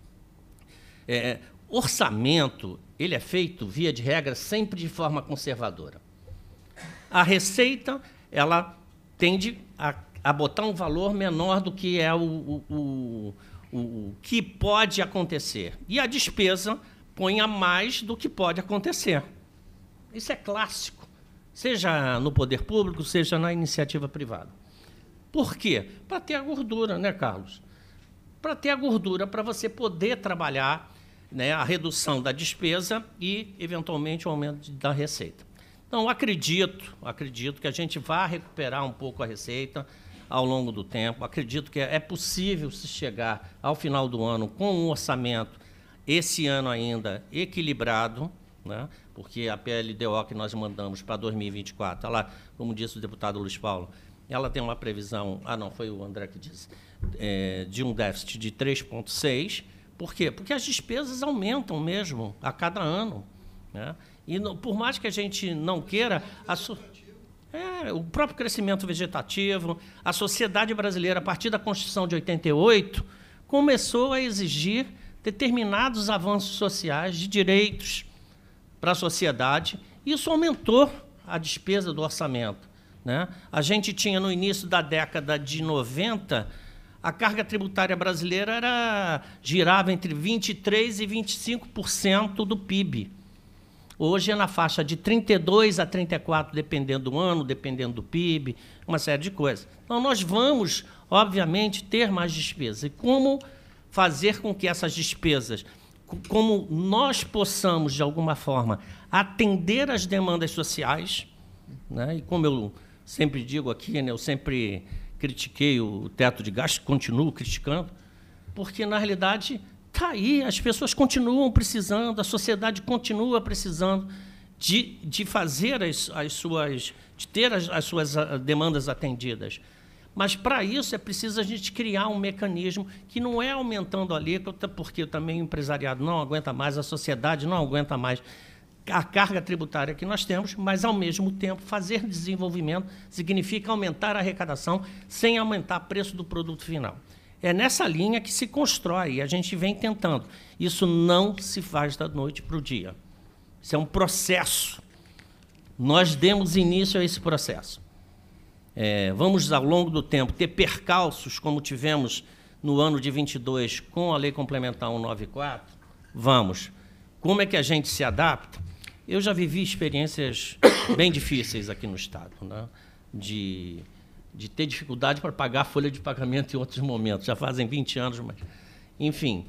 orçamento, ele é feito, via de regra, sempre de forma conservadora. A receita, ela tende a botar um valor menor do que é o que pode acontecer. E a despesa põe a mais do que pode acontecer. Isso é clássico, seja no poder público, seja na iniciativa privada. Por quê? Para ter a gordura, Carlos? Para ter a gordura, para você poder trabalhar a redução da despesa e, eventualmente, o aumento da receita. Então, acredito que a gente vai recuperar um pouco a receita ao longo do tempo. Acredito que é possível se chegar ao final do ano com um orçamento, esse ano ainda, equilibrado, porque a PLDO que nós mandamos para 2024, ela, como disse o deputado Luiz Paulo, ela tem uma previsão, foi o André que disse, de um déficit de 3,6%. Por quê? Porque as despesas aumentam mesmo a cada ano. E por mais que a gente não queira, o próprio crescimento vegetativo, a sociedade brasileira, a partir da Constituição de 88, começou a exigir determinados avanços sociais de direitos para a sociedade. Isso aumentou a despesa do orçamento, né? A gente tinha, no início da década de 90, a carga tributária brasileira girava entre 23% e 25% do PIB. Hoje é na faixa de 32% a 34%, dependendo do ano, dependendo do PIB, uma série de coisas. Então, nós vamos, obviamente, ter mais despesas. E como fazer com que essas despesas, como nós possamos, de alguma forma, atender às demandas sociais, né? E como eu sempre digo aqui, né, eu sempre critiquei o teto de gastos, continuo criticando, porque, na realidade, está aí, as pessoas continuam precisando, a sociedade continua precisando de fazer de ter as suas demandas atendidas. Mas, para isso, é preciso a gente criar um mecanismo que não é aumentando a alíquota, porque também o empresariado não aguenta mais, a sociedade não aguenta mais a carga tributária que nós temos, mas, ao mesmo tempo, fazer desenvolvimento significa aumentar a arrecadação sem aumentar o preço do produto final. É nessa linha que se constrói, e a gente vem tentando. Isso não se faz da noite para o dia. Isso é um processo. Nós demos início a esse processo. Vamos, ao longo do tempo, ter percalços, como tivemos no ano de 22, com a Lei Complementar 194? Vamos. Como é que a gente se adapta? Eu já vivi experiências bem difíceis aqui no Estado, né? De ter dificuldade para pagar a folha de pagamento em outros momentos. Já fazem 20 anos, mas... Enfim,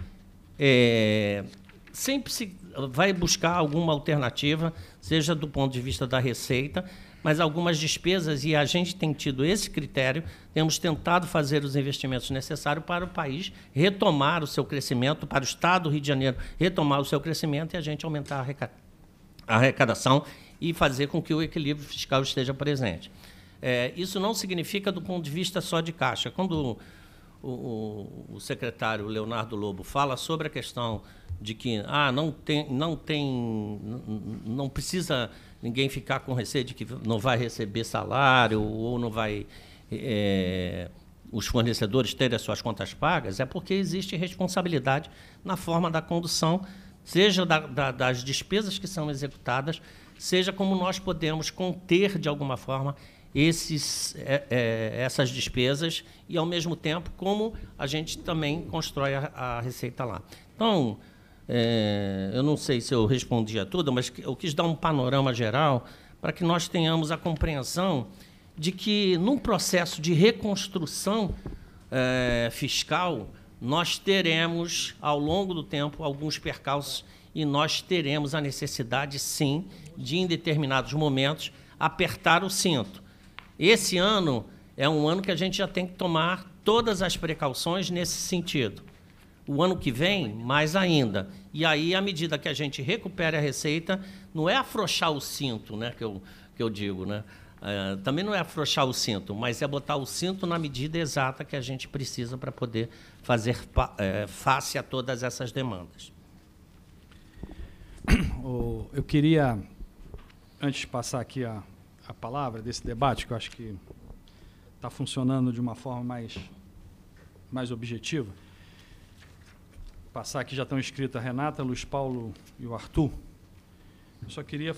sempre se vai buscar alguma alternativa, seja do ponto de vista da receita, mas algumas despesas, e a gente tem tido esse critério, temos tentado fazer os investimentos necessários para o país retomar o seu crescimento, para o Estado do Rio de Janeiro retomar o seu crescimento e a gente aumentar a arrecadação e fazer com que o equilíbrio fiscal esteja presente. Isso não significa do ponto de vista só de caixa. Quando o secretário Leonardo Lobo fala sobre a questão de que não precisa ninguém ficar com receio de que não vai receber salário ou não vai os fornecedores terem as suas contas pagas, é porque existe responsabilidade na forma da condução, seja das despesas que são executadas, seja como nós podemos conter, de alguma forma, essas despesas e, ao mesmo tempo, como a gente também constrói a receita lá. Então, eu não sei se eu respondi a tudo, mas eu quis dar um panorama geral para que nós tenhamos a compreensão de que, num processo de reconstrução fiscal, nós teremos, ao longo do tempo, alguns percalços e nós teremos a necessidade, sim, de, em determinados momentos, apertar o cinto. Esse ano é um ano que a gente já tem que tomar todas as precauções nesse sentido. O ano que vem, mais ainda. E aí, à medida que a gente recupere a receita, não é afrouxar o cinto, né, que eu digo, né? Também não é afrouxar o cinto, mas é botar o cinto na medida exata que a gente precisa para poder fazer face a todas essas demandas. Eu queria, antes de passar aqui a palavra desse debate, que eu acho que está funcionando de uma forma mais objetiva, passar aqui, já estão inscritos a Renata, Luiz Paulo e o Arthur. Eu só queria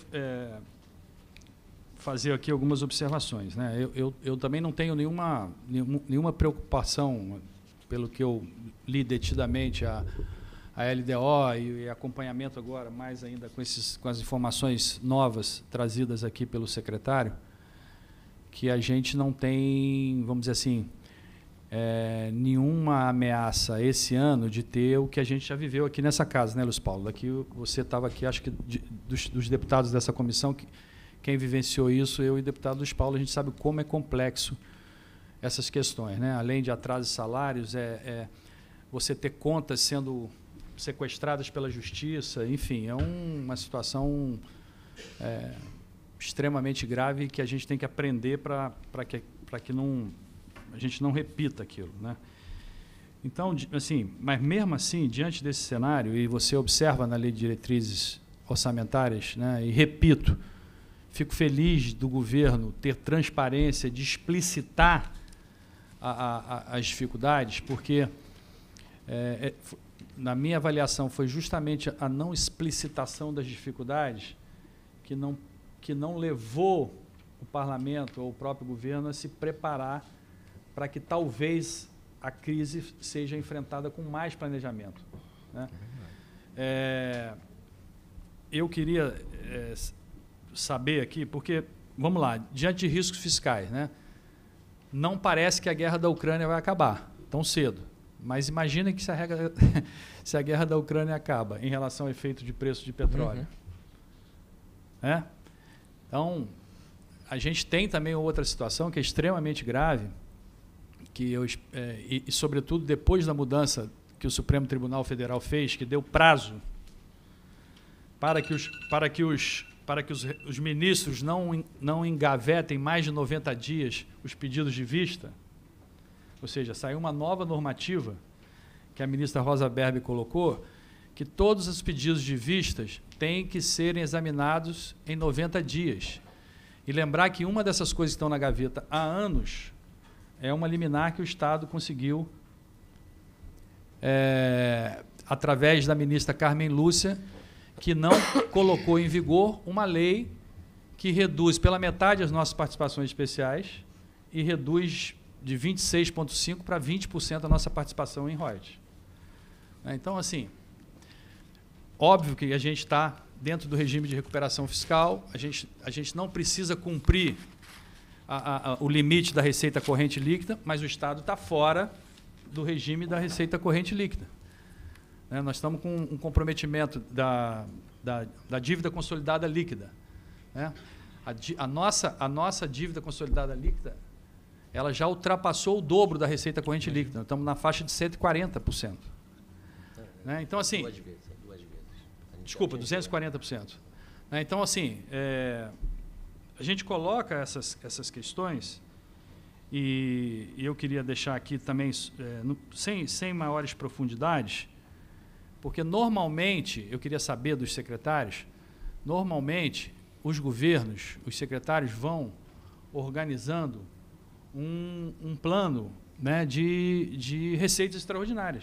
fazer aqui algumas observações, né? Eu também não tenho nenhuma preocupação, pelo que eu li detidamente a LDO e acompanhamento agora, mais ainda com as informações novas trazidas aqui pelo secretário, que a gente não tem, vamos dizer assim, nenhuma ameaça esse ano de ter o que a gente já viveu aqui nessa casa, né, Luiz Paulo? Daqui você estava aqui, acho que dos deputados dessa comissão, quem vivenciou isso, eu e o deputado Luiz Paulo, a gente sabe como é complexo essas questões, né? Além de atrasos de salários, você ter contas sendo sequestradas pela justiça, enfim, é uma situação extremamente grave que a gente tem que aprender para que a gente não repita aquilo, né? Então, assim, mas mesmo assim, diante desse cenário, e você observa na Lei de Diretrizes Orçamentárias, né, e repito, fico feliz do governo ter transparência de explicitar as dificuldades, porque, na minha avaliação, foi justamente a não explicitação das dificuldades que não que não levou o parlamento ou o próprio governo a se preparar para que talvez a crise seja enfrentada com mais planejamento, né? Eu queria saber aqui, porque, vamos lá, diante de riscos fiscais, né, não parece que a guerra da Ucrânia vai acabar tão cedo, mas imagina que se a guerra da Ucrânia acaba em relação ao efeito de preço de petróleo. Então, a gente tem também outra situação que é extremamente grave, que e sobretudo depois da mudança que o Supremo Tribunal Federal fez, que deu prazo para que os ministros não engavetem mais de 90 dias os pedidos de vista, ou seja, saiu uma nova normativa que a ministra Rosa Weber colocou, que todos os pedidos de vistas têm que serem examinados em 90 dias. E lembrar que uma dessas coisas que estão na gaveta há anos é uma liminar que o Estado conseguiu, através da ministra Carmen Lúcia, que não colocou em vigor uma lei que reduz pela metade as nossas participações especiais e reduz de 26,5% para 20% a nossa participação em royalties. Então, assim, óbvio que a gente está dentro do regime de recuperação fiscal, a gente não precisa cumprir o limite da receita corrente líquida, mas o Estado está fora do regime da receita corrente líquida. Nós estamos com um comprometimento da dívida consolidada líquida. A nossa dívida consolidada líquida, ela já ultrapassou o dobro da receita corrente líquida. Nós estamos na faixa de 140%. Então, assim... Duas vezes. Desculpa, 240%. Então, assim, a gente coloca essas questões e eu queria deixar aqui também, sem maiores profundidades, porque normalmente, eu queria saber dos secretários, normalmente os governos, os secretários vão organizando um plano, né, de receitas extraordinárias,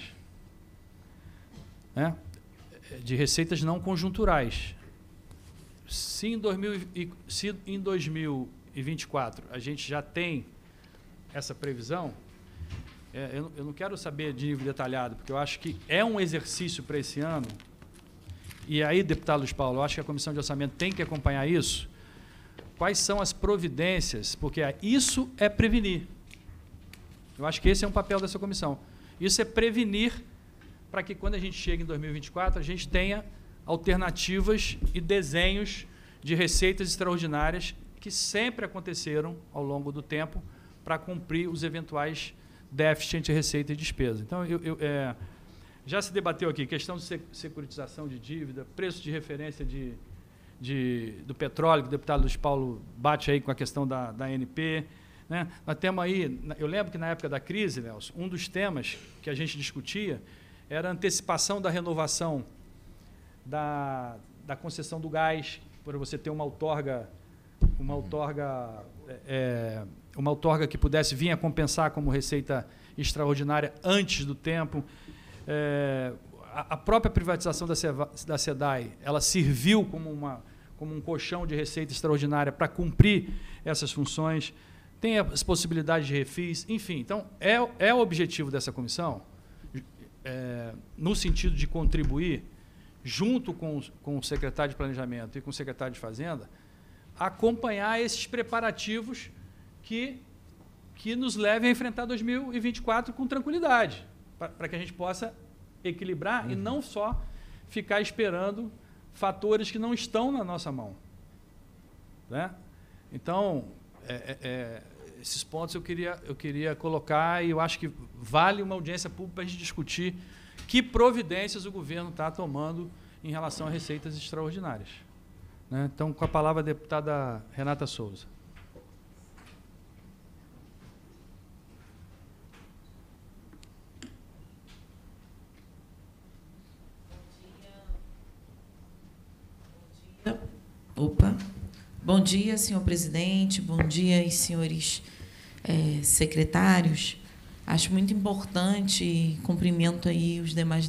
né, de receitas não conjunturais. Se em 2024 a gente já tem essa previsão, eu não quero saber de nível detalhado, porque eu acho que é um exercício para esse ano, e aí, deputado Luiz Paulo, eu acho que a Comissão de Orçamento tem que acompanhar isso. Quais são as providências? Porque isso é prevenir. Eu acho que esse é um papel dessa comissão. Isso é prevenir para que, quando a gente chega em 2024, a gente tenha alternativas e desenhos de receitas extraordinárias que sempre aconteceram ao longo do tempo para cumprir os eventuais déficits entre receita e despesa. Então, já se debateu aqui questão de securitização de dívida, preço de referência do petróleo, que o deputado Luiz Paulo bate aí com a questão da ANP. Né? Nós temos aí, eu lembro que na época da crise, Nelson, um dos temas que a gente discutia era a antecipação da renovação da concessão do gás, para você ter uma outorga que pudesse vir a compensar como receita extraordinária antes do tempo. A própria privatização da SEDAI, ela serviu como um colchão de receita extraordinária para cumprir essas funções. Tem as possibilidades de refis, enfim. Então, é o objetivo dessa comissão, no sentido de contribuir, junto com o secretário de Planejamento e com o secretário de Fazenda, acompanhar esses preparativos que nos levem a enfrentar 2024 com tranquilidade, para que a gente possa equilibrar e não só ficar esperando fatores que não estão na nossa mão. Né? Então, esses pontos eu queria colocar, e eu acho que vale uma audiência pública para a gente discutir que providências o governo está tomando em relação a receitas extraordinárias. Né? Então, com a palavra a deputada Renata Souza. Bom dia, senhor presidente, bom dia, senhores secretários. Acho muito importante, cumprimento aí os demais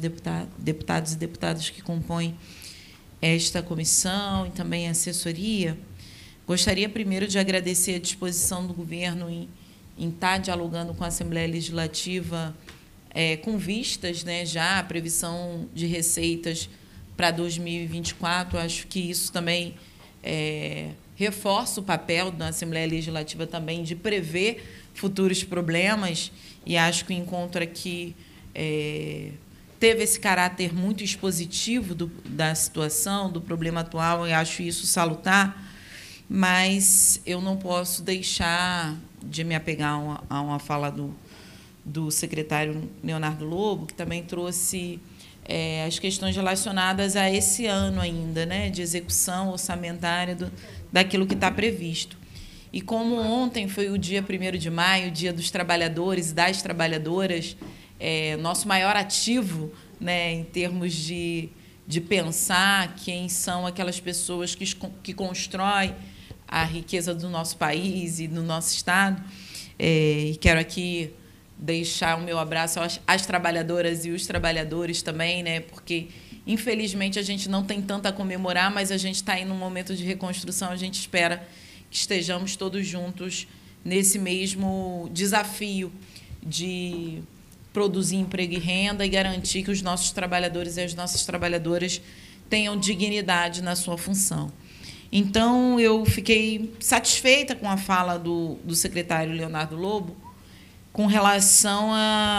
deputados e deputadas que compõem esta comissão e também a assessoria, Gostaria primeiro de agradecer a disposição do governo em estar dialogando com a Assembleia Legislativa com vistas, né, já à previsão de receitas para 2024. Acho que isso também reforça o papel da Assembleia Legislativa também de prever futuros problemas, e acho que o encontro aqui teve esse caráter muito expositivo da situação, do problema atual, e acho isso salutar, mas eu não posso deixar de me apegar a uma fala do secretário Leonardo Lobo, que também trouxe as questões relacionadas a esse ano ainda, né, de execução orçamentária daquilo que está previsto. E como ontem foi o dia 1º de maio, o Dia dos Trabalhadores e das Trabalhadoras, nosso maior ativo, né, em termos de pensar quem são aquelas pessoas que constroem a riqueza do nosso país e do nosso Estado. E quero aqui deixar o meu abraço às trabalhadoras e os trabalhadores também, né, porque, infelizmente, a gente não tem tanto a comemorar, mas a gente está aí num momento de reconstrução, a gente espera que estejamos todos juntos nesse mesmo desafio de produzir emprego e renda e garantir que os nossos trabalhadores e as nossas trabalhadoras tenham dignidade na sua função. Então, eu fiquei satisfeita com a fala do secretário Leonardo Lobo com relação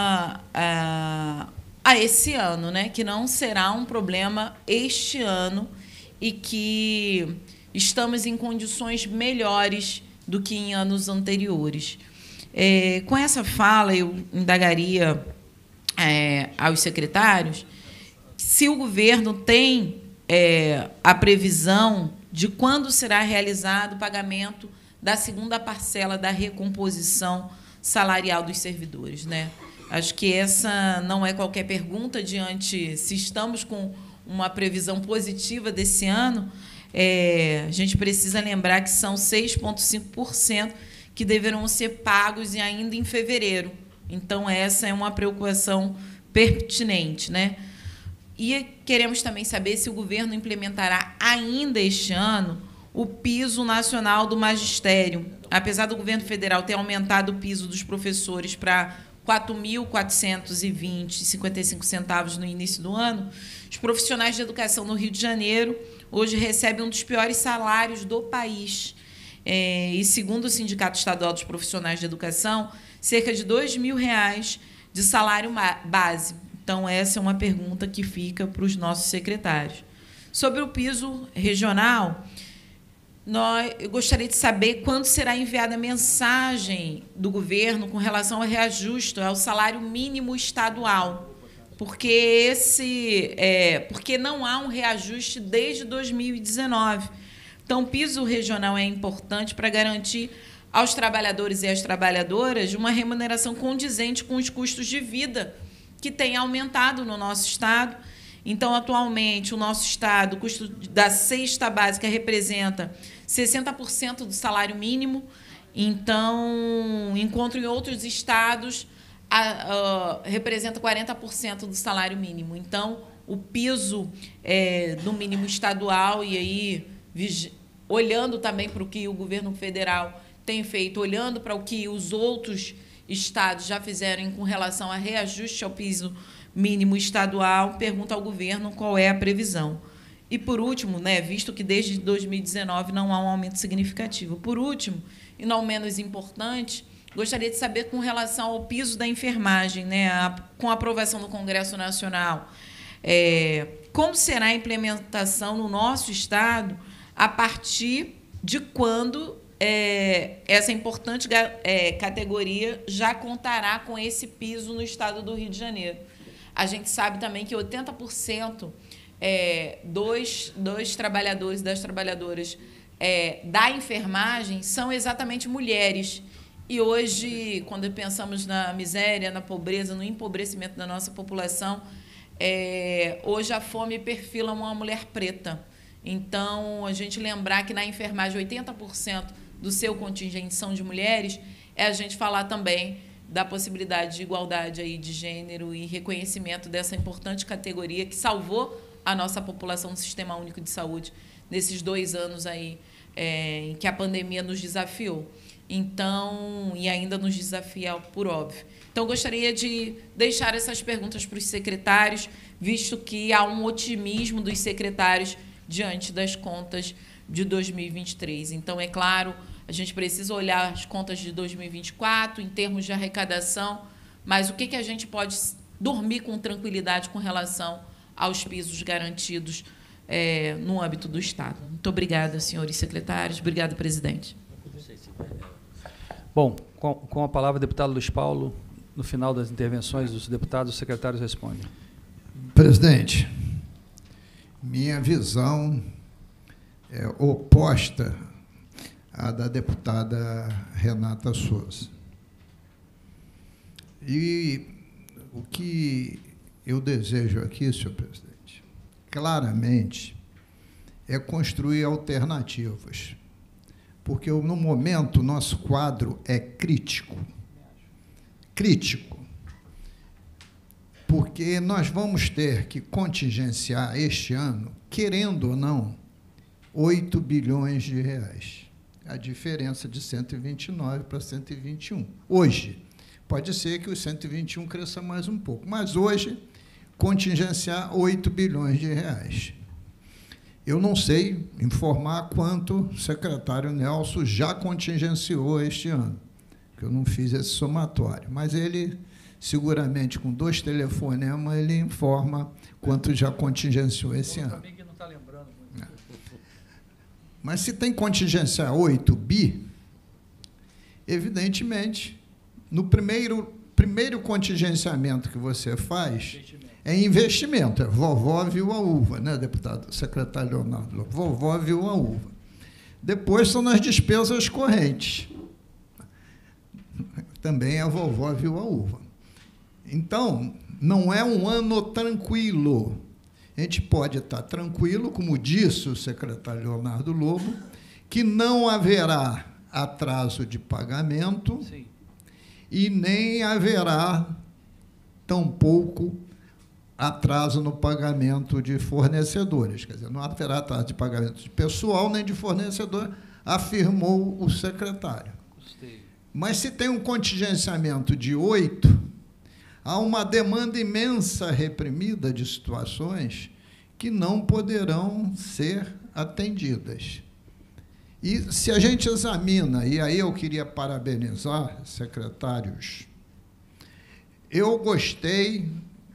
a esse ano, né, que não será um problema este ano e que estamos em condições melhores do que em anos anteriores. Com essa fala, eu indagaria aos secretários se o governo tem a previsão de quando será realizado o pagamento da segunda parcela da recomposição salarial dos servidores, né? Acho que essa não é qualquer pergunta diante se estamos com uma previsão positiva desse ano. A gente precisa lembrar que são 6,5% que deverão ser pagos ainda em fevereiro. Então, essa é uma preocupação pertinente, né? E queremos também saber se o governo implementará ainda este ano o piso nacional do magistério. Apesar do governo federal ter aumentado o piso dos professores para R$ 4.420,55 no início do ano, os profissionais de educação no Rio de Janeiro hoje recebem um dos piores salários do país. E, segundo o Sindicato Estadual dos Profissionais de Educação, cerca de R$ 2.000 de salário base. Então, essa é uma pergunta que fica para os nossos secretários. Sobre o piso regional, eu gostaria de saber quando será enviada a mensagem do governo com relação ao reajuste ao salário mínimo estadual, porque não há um reajuste desde 2019. Então, o piso regional é importante para garantir aos trabalhadores e às trabalhadoras uma remuneração condizente com os custos de vida que têm aumentado no nosso Estado. Então, atualmente, o nosso Estado, o custo da cesta básica representa 60% do salário mínimo. Então, enquanto em outros estados representa 40% do salário mínimo. Então, o piso do mínimo estadual, e aí olhando também para o que o governo federal tem feito, olhando para o que os outros estados já fizeram com relação a reajuste ao piso mínimo estadual, pergunta ao governo qual é a previsão. E, por último, né, visto que desde 2019 não há um aumento significativo. Por último, e não menos importante, gostaria de saber com relação ao piso da enfermagem, né, com a aprovação do Congresso Nacional, como será a implementação no nosso Estado a partir de quando essa importante categoria já contará com esse piso no Estado do Rio de Janeiro. A gente sabe também que 80% dos trabalhadores e das trabalhadoras da enfermagem são exatamente mulheres. E hoje, quando pensamos na miséria, na pobreza, no empobrecimento da nossa população, hoje a fome perfila uma mulher preta. Então, a gente lembrar que na enfermagem 80% do seu contingente são de mulheres, a gente falar também da possibilidade de igualdade aí de gênero e reconhecimento dessa importante categoria que salvou a nossa população do Sistema Único de Saúde nesses 2 anos aí em que a pandemia nos desafiou. Então, e ainda nos desafia, por óbvio. Então, gostaria de deixar essas perguntas para os secretários, visto que há um otimismo dos secretários diante das contas de 2023. Então, é claro, a gente precisa olhar as contas de 2024 em termos de arrecadação, mas o que a gente pode dormir com tranquilidade com relação aos pisos garantidos no âmbito do Estado. Muito obrigada, senhores secretários. Obrigada, presidente. Bom, com a palavra, deputado Luiz Paulo, no final das intervenções dos deputados, os secretários respondem. Presidente, minha visão é oposta à da deputada Renata Souza. E o que eu desejo aqui, senhor presidente, claramente, é construir alternativas. Porque, no momento, nosso quadro é crítico. Crítico. Porque nós vamos ter que contingenciar este ano, querendo ou não, 8 bilhões de reais. A diferença de 129 para 121. Hoje, pode ser que os 121 cresça mais um pouco, mas hoje, contingenciar 8 bilhões de reais. Eu não sei informar quanto o secretário Nelson já contingenciou este ano, que eu não fiz esse somatório, mas ele, seguramente, com 2 telefonemas, ele informa quanto já contingenciou esse ano. Não está lembrando muito. Mas se tem contingenciar 8 bi, evidentemente, no primeiro contingenciamento que você faz, é investimento. Vovó viu a uva, né, deputado secretário Leonardo? Vovó viu a uva. Depois são nas despesas correntes. Também a vovó viu a uva. Então, não é um ano tranquilo. A gente pode estar tranquilo, como disse o secretário Leonardo Lobo, que não haverá atraso de pagamento. Sim. E nem haverá, tampouco, atraso no pagamento de fornecedores. Quer dizer, não haverá atraso de pagamento de pessoal nem de fornecedor, afirmou o secretário. Gostei. Mas se tem um contingenciamento de 8, há uma demanda imensa reprimida de situações que não poderão ser atendidas. E se a gente examina, e aí eu queria parabenizar, secretários, eu gostei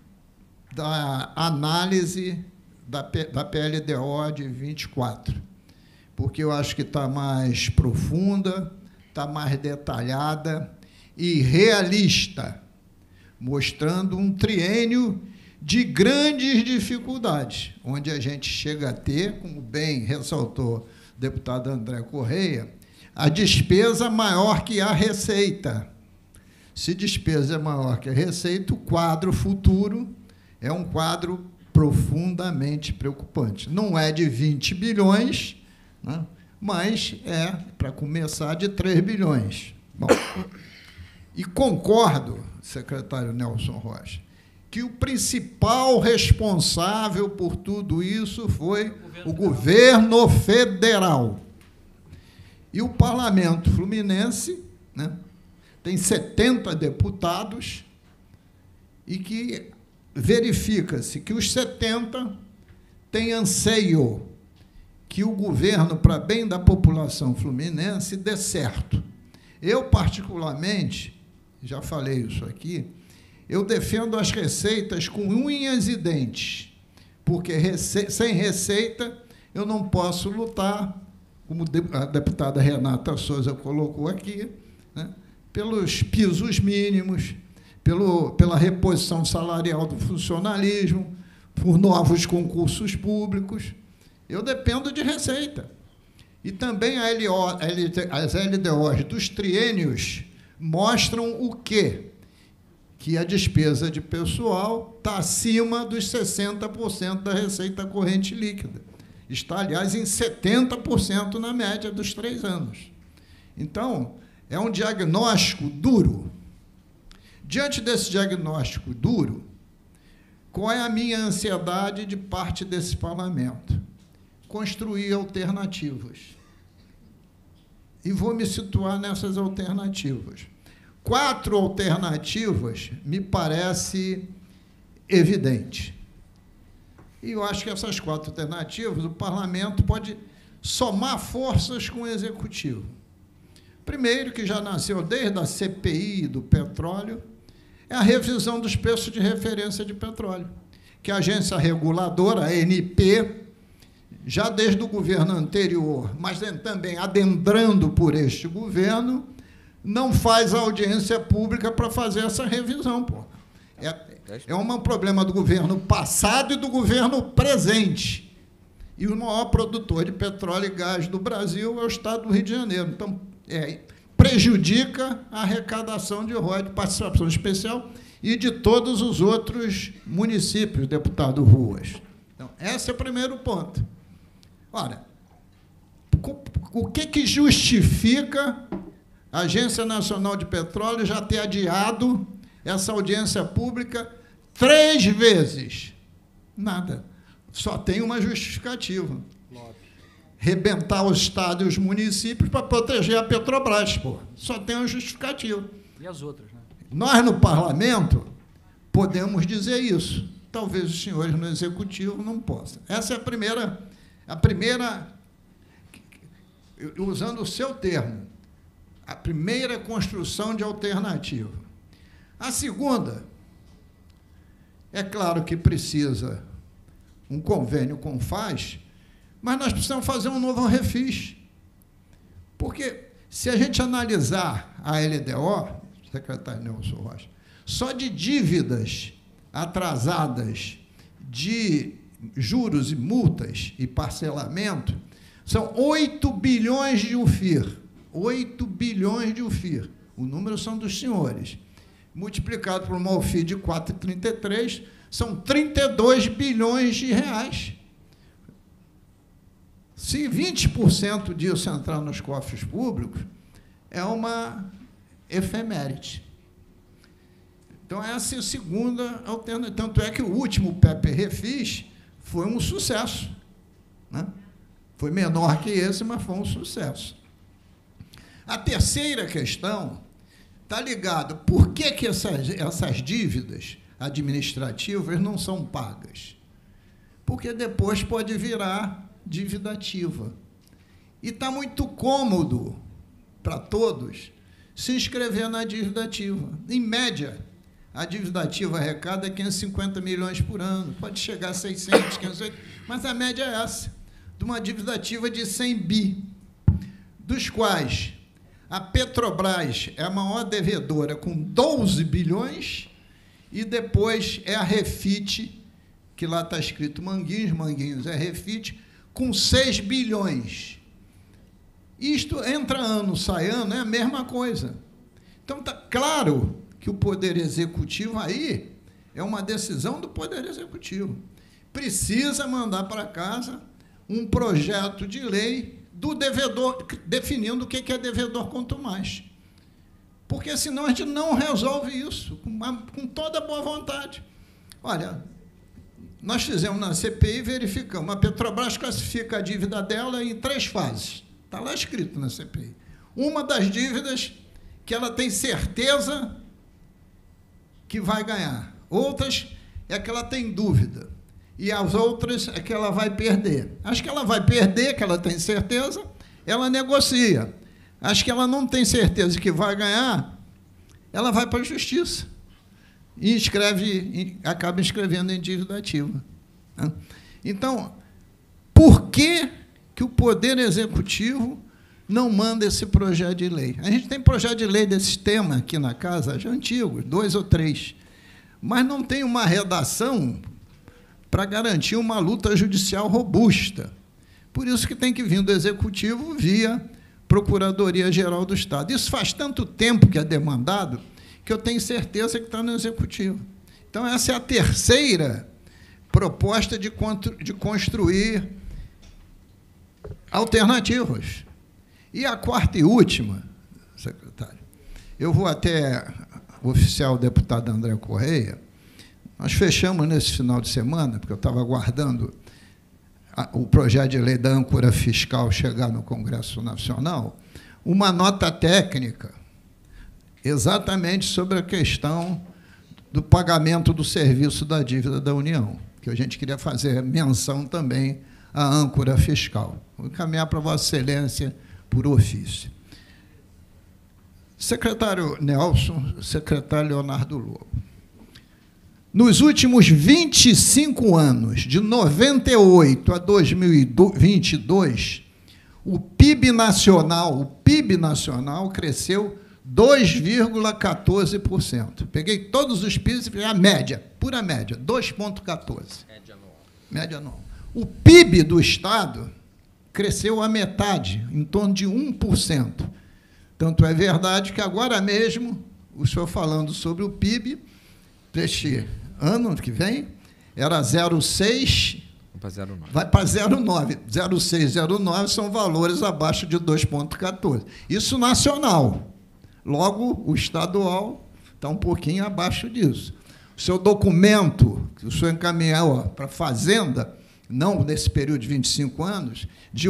da análise da PLDO de 24, porque eu acho que está mais profunda, está mais detalhada e realista, mostrando um triênio de grandes dificuldades, onde a gente chega a ter, como bem ressaltou o deputado André Correia, a despesa maior que a receita. Se despesa é maior que a receita, o quadro futuro é um quadro profundamente preocupante. Não é de 20 bilhões, né, mas é, para começar, de 3 bilhões. Bom, e concordo, secretário Nelson Rocha, que o principal responsável por tudo isso foi o governo federal. E o parlamento fluminense, né, tem 70 deputados e que verifica-se que os 70 têm anseio que o governo, para bem da população fluminense, dê certo. Eu, particularmente, já falei isso aqui, eu defendo as receitas com unhas e dentes, porque sem receita eu não posso lutar, como a deputada Renata Souza colocou aqui, né, pelos pisos mínimos, pela reposição salarial do funcionalismo, por novos concursos públicos. Eu dependo de receita. E também as LDOs dos triênios mostram o quê? Que a despesa de pessoal está acima dos 60% da receita corrente líquida. Está, aliás, em 70% na média dos 3 anos. Então, é um diagnóstico duro. Diante desse diagnóstico duro, qual é a minha ansiedade de parte desse parlamento? Construir alternativas. e vou me situar nessas alternativas. 4 alternativas me parece evidente. E eu acho que essas 4 alternativas, o parlamento pode somar forças com o executivo. Primeiro, que já nasceu desde a CPI do petróleo, é a revisão dos preços de referência de petróleo, que a agência reguladora, a ANP, já desde o governo anterior, mas também adentrando por este governo, não faz audiência pública para fazer essa revisão. Pô. É um problema do governo passado e do governo presente. E o maior produtor de petróleo e gás do Brasil é o estado do Rio de Janeiro. Então, prejudica a arrecadação de royalties, de participação especial e de todos os outros municípios, deputado Ruas. Então, esse é o primeiro ponto. Ora, o que justifica a Agência Nacional de Petróleo já ter adiado essa audiência pública 3 vezes? Nada. Só tem uma justificativa. Rebentar o Estado e os municípios para proteger a Petrobras. Pô. Só tem uma justificativa. E as outras, né? Nós, no parlamento, podemos dizer isso. Talvez os senhores no executivo não possam. Essa é a primeira, usando o seu termo, a primeira construção de alternativa. A segunda, é claro que precisa um convênio com o FAS, mas nós precisamos fazer um novo refis. Porque, se a gente analisar a LDO, secretário Nelson Rocha, só de dívidas atrasadas de juros e multas e parcelamento, são 8 bilhões de UFIR. 8 bilhões de UFIR. O número são dos senhores. Multiplicado por uma UFIR de 4,33, são 32 bilhões de reais. Se 20% disso entrar nos cofres públicos, é uma efeméride. Então, essa é a segunda alternativa. Tanto é que o último PEP Refis foi um sucesso. Né? Foi menor que esse, mas foi um sucesso. A terceira questão está ligada por que essas dívidas administrativas não são pagas. Porque depois pode virar dívida ativa. E está muito cômodo para todos se inscrever na dívida ativa. Em média, a dívida ativa arrecada é 550 milhões por ano, pode chegar a 600, 500, mas a média é essa, de uma dívida ativa de 100 bi, dos quais a Petrobras é a maior devedora, com 12 bilhões, e depois é a Refit, que lá está escrito Manguinhos é Refit, com 6 bilhões. Isto, entra ano, sai ano, é a mesma coisa. Então, está claro que o Poder Executivo aí é uma decisão do Poder Executivo. Precisa mandar para casa um projeto de lei do devedor, definindo o que é devedor quanto mais. Porque, senão, a gente não resolve isso, com toda boa vontade. Olha, nós fizemos na CPI e verificamos. A Petrobras classifica a dívida dela em 3 fases. Está lá escrito na CPI. Uma das dívidas que ela tem certeza que vai ganhar. Outras é que ela tem dúvida. E as outras é que ela vai perder. As que ela vai perder, que ela tem certeza, ela negocia. As que ela não tem certeza que vai ganhar, ela vai para a justiça. E acaba inscrevendo em dívida ativa. Então, por que o Poder Executivo não manda esse projeto de lei? A gente tem projeto de lei desse tema aqui na casa, já antigos, 2 ou 3, mas não tem uma redação para garantir uma luta judicial robusta. Por isso que tem que vir do Executivo via Procuradoria-Geral do Estado. Isso faz tanto tempo que é demandado, que eu tenho certeza que está no Executivo. Então, essa é a terceira proposta de construir alternativas. E a quarta e última, secretário, eu vou até o oficial deputado André Correia, nós fechamos nesse final de semana, porque eu estava aguardando o projeto de lei da âncora fiscal chegar no Congresso Nacional, uma nota técnica exatamente sobre a questão do pagamento do serviço da dívida da União, que a gente queria fazer menção também à âncora fiscal. Vou encaminhar para Vossa Excelência por ofício. Secretário Nelson, secretário Leonardo Lobo. Nos últimos 25 anos, de 98 a 2022, o PIB nacional cresceu 2,14%. Peguei todos os PIBs e peguei a média, pura média, 2,14%. Média anual. O PIB do Estado cresceu a metade, em torno de 1%. Tanto é verdade que agora mesmo, o senhor falando sobre o PIB, este ano que vem, era 0,6%, vai para 0,9%. 0,6%, 0,9% são valores abaixo de 2,14%. Isso nacional. Logo, o estadual está um pouquinho abaixo disso. O seu documento, que o senhor encaminhou para a Fazenda, não nesse período de 25 anos, de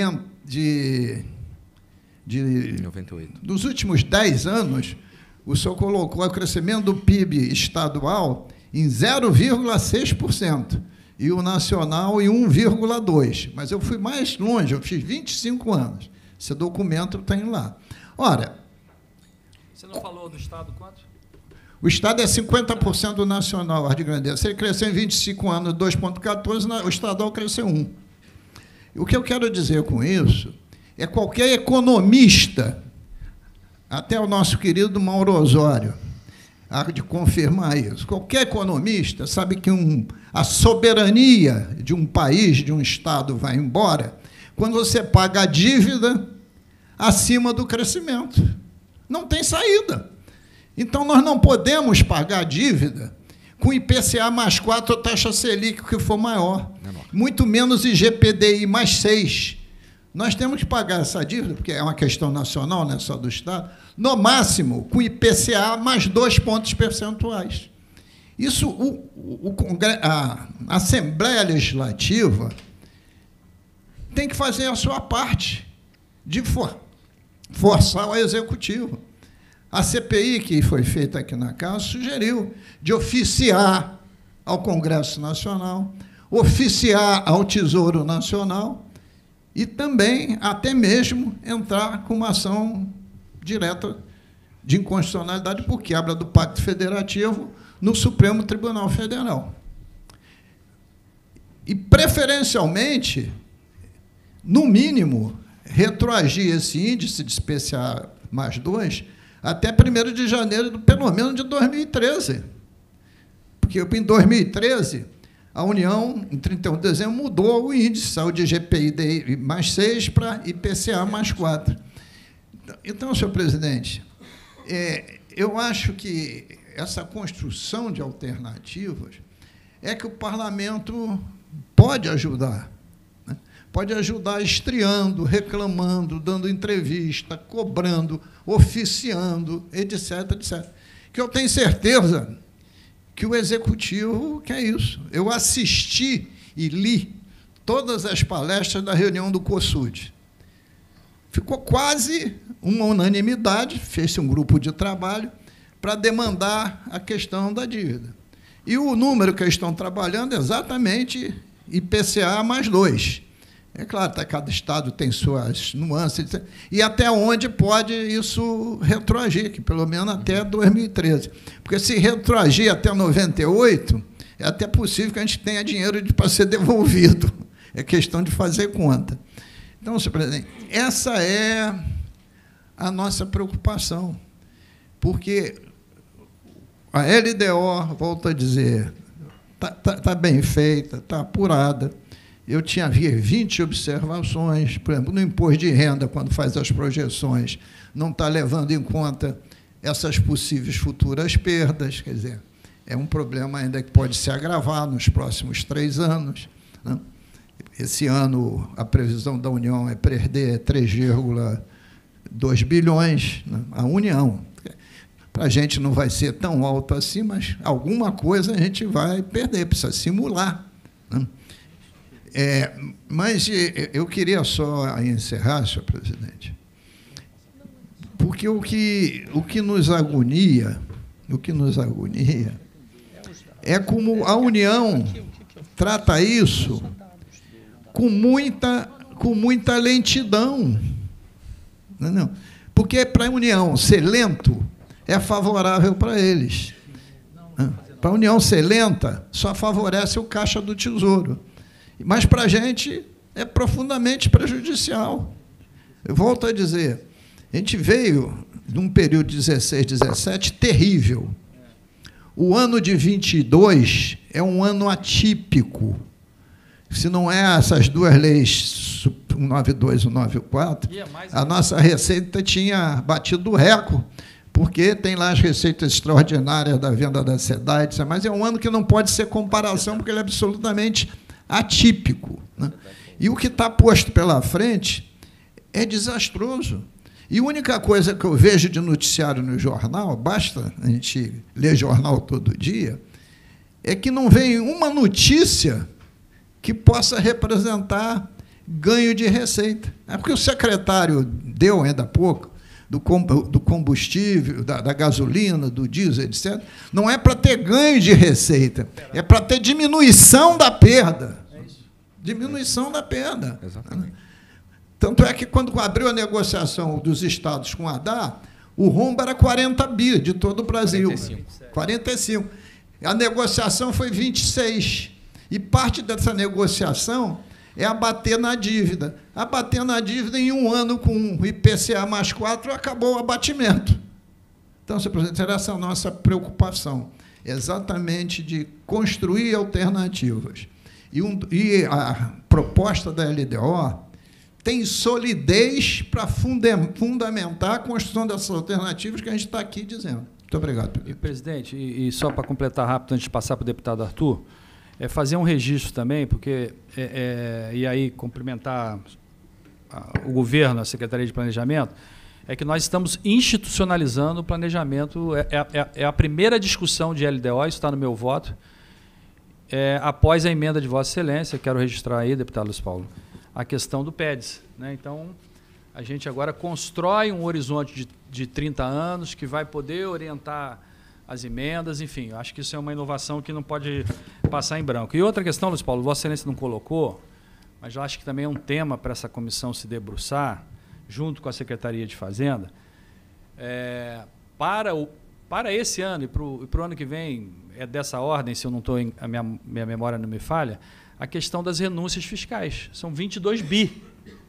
98. Dos últimos 10 anos, o senhor colocou o crescimento do PIB estadual em 0,6% e o nacional em 1,2%. Mas eu fui mais longe, eu fiz 25 anos. Esse documento tem lá. Ora... Você não falou do Estado quanto? O Estado é 50% do nacional, a de grandeza. Se ele cresceu em 25 anos, 2,14%, o estadual cresceu 1%. O que eu quero dizer com isso é qualquer economista, até o nosso querido Mauro Osório, há de confirmar isso, qualquer economista sabe que a soberania de um país, de um Estado, vai embora quando você paga a dívida acima do crescimento. Não tem saída. Então, nós não podemos pagar a dívida com IPCA mais 4 ou taxa Selic, que for maior. Muito menos IGPDI mais 6. Nós temos que pagar essa dívida, porque é uma questão nacional, não é só do Estado, no máximo com IPCA mais 2 pontos percentuais. Isso, a Assembleia Legislativa tem que fazer a sua parte de forçar o Executivo. A CPI, que foi feita aqui na Casa, sugeriu de oficiar ao Congresso Nacional, oficiar ao Tesouro Nacional e também, até mesmo, entrar com uma ação direta de inconstitucionalidade por quebra do Pacto Federativo no Supremo Tribunal Federal. E, preferencialmente, no mínimo, retroagir esse índice de IPCA mais 2 até 1º de janeiro, pelo menos, de 2013. Porque, em 2013, a União, em 31 de dezembro, mudou o índice, saiu de GPI mais 6 para IPCA mais 4. Então, senhor presidente, eu acho que essa construção de alternativas é que o parlamento pode ajudar. Pode ajudar estreando, reclamando, dando entrevista, cobrando, oficiando, etc, etc. Que eu tenho certeza que o Executivo quer isso. Eu assisti e li todas as palestras da reunião do COSUD. Ficou quase uma unanimidade, fez-se um grupo de trabalho para demandar a questão da dívida. E o número que eles estão trabalhando é exatamente IPCA mais 2. É claro, cada estado tem suas nuances, e até onde pode isso retroagir, que pelo menos até 2013. Porque se retroagir até 98, é até possível que a gente tenha dinheiro para ser devolvido. É questão de fazer conta. Então, senhor presidente, essa é a nossa preocupação, porque a LDO, volto a dizer, está bem feita, está apurada. Eu tinha 20 observações, por exemplo, no imposto de renda, quando faz as projeções, não está levando em conta essas possíveis futuras perdas, quer dizer, é um problema ainda que pode se agravar nos próximos 3 anos. Né? Esse ano, a previsão da União é perder 3,2 bilhões, né? A União. Para a gente não vai ser tão alto assim, mas alguma coisa a gente vai perder, precisa simular. Né? Mas eu queria só encerrar, senhor presidente, Porque o que nos agonia, é como a União trata isso com muita lentidão. Não. Porque para a União ser lento é favorável para eles. Para a União ser lenta, só favorece o Caixa do Tesouro. Mas para a gente é profundamente prejudicial. Eu volto a dizer, a gente veio de um período de 16, 17 terrível. O ano de 22 é um ano atípico. Se não é essas duas leis, 192 e 194, a nossa Receita tinha batido o recorde, porque tem lá as receitas extraordinárias da venda da SEDAI, mas é um ano que não pode ser comparação, porque ele é absolutamente atípico, né? E o que está posto pela frente é desastroso. E a única coisa que eu vejo de noticiário no jornal, basta a gente ler jornal todo dia, é que não vem uma notícia que possa representar ganho de receita. É porque o secretário deu ainda há pouco, do combustível, da gasolina, do diesel, etc., não é para ter ganho de receita, é para ter diminuição da perda. Diminuição da perda. Exatamente. Tanto é que, quando abriu a negociação dos estados com a ADA, o rombo era 40 bi de todo o Brasil. 45. A negociação foi 26. E parte dessa negociação é abater na dívida. Abater na dívida em um ano com o IPCA mais 4, acabou o abatimento. Então, senhor presidente, essa é a nossa preocupação, exatamente de construir alternativas. E a proposta da LDO tem solidez para fundamentar a construção dessas alternativas que a gente está aqui dizendo. Muito obrigado, presidente. E, presidente, e só para completar rápido, antes de passar para o deputado Arthur, fazer um registro também, porque, e aí cumprimentar o governo, a Secretaria de Planejamento, é que nós estamos institucionalizando o planejamento, é a primeira discussão de LDO, isso está no meu voto, após a emenda de Vossa Excelência, quero registrar aí, deputado Luiz Paulo, a questão do PEDES, né? Então, a gente agora constrói um horizonte de 30 anos que vai poder orientar as emendas, enfim, acho que isso é uma inovação que não pode passar em branco. E outra questão, Luiz Paulo, Vossa Excelência não colocou, mas eu acho que também é um tema para essa comissão se debruçar, junto com a Secretaria de Fazenda, para esse ano e para o ano que vem, é dessa ordem, se eu não estou, a minha memória não me falha, a questão das renúncias fiscais. São 22 bi.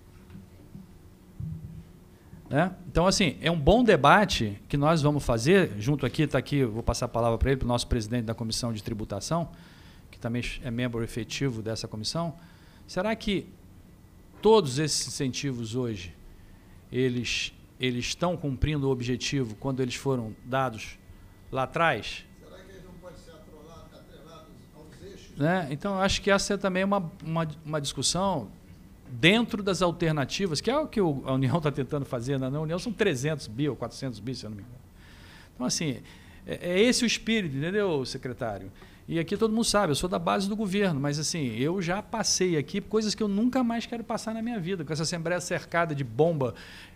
Né? Então, assim, é um bom debate que nós vamos fazer, junto aqui, está aqui, vou passar a palavra para ele, para o nosso presidente da Comissão de Tributação, que também é membro efetivo dessa comissão. Será que todos esses incentivos hoje, eles estão cumprindo o objetivo quando eles foram dados lá atrás? Será que eles não podem ser atrelados aos eixos? Né? Então, eu acho que essa é também uma discussão dentro das alternativas, que é o que a União está tentando fazer. Na União são 300 bi ou 400 bi, se eu não me engano. Então, assim, é esse o espírito, entendeu, secretário? E aqui todo mundo sabe, eu sou da base do governo, mas assim, eu já passei aqui coisas que eu nunca mais quero passar na minha vida, com essa Assembleia cercada de bomba,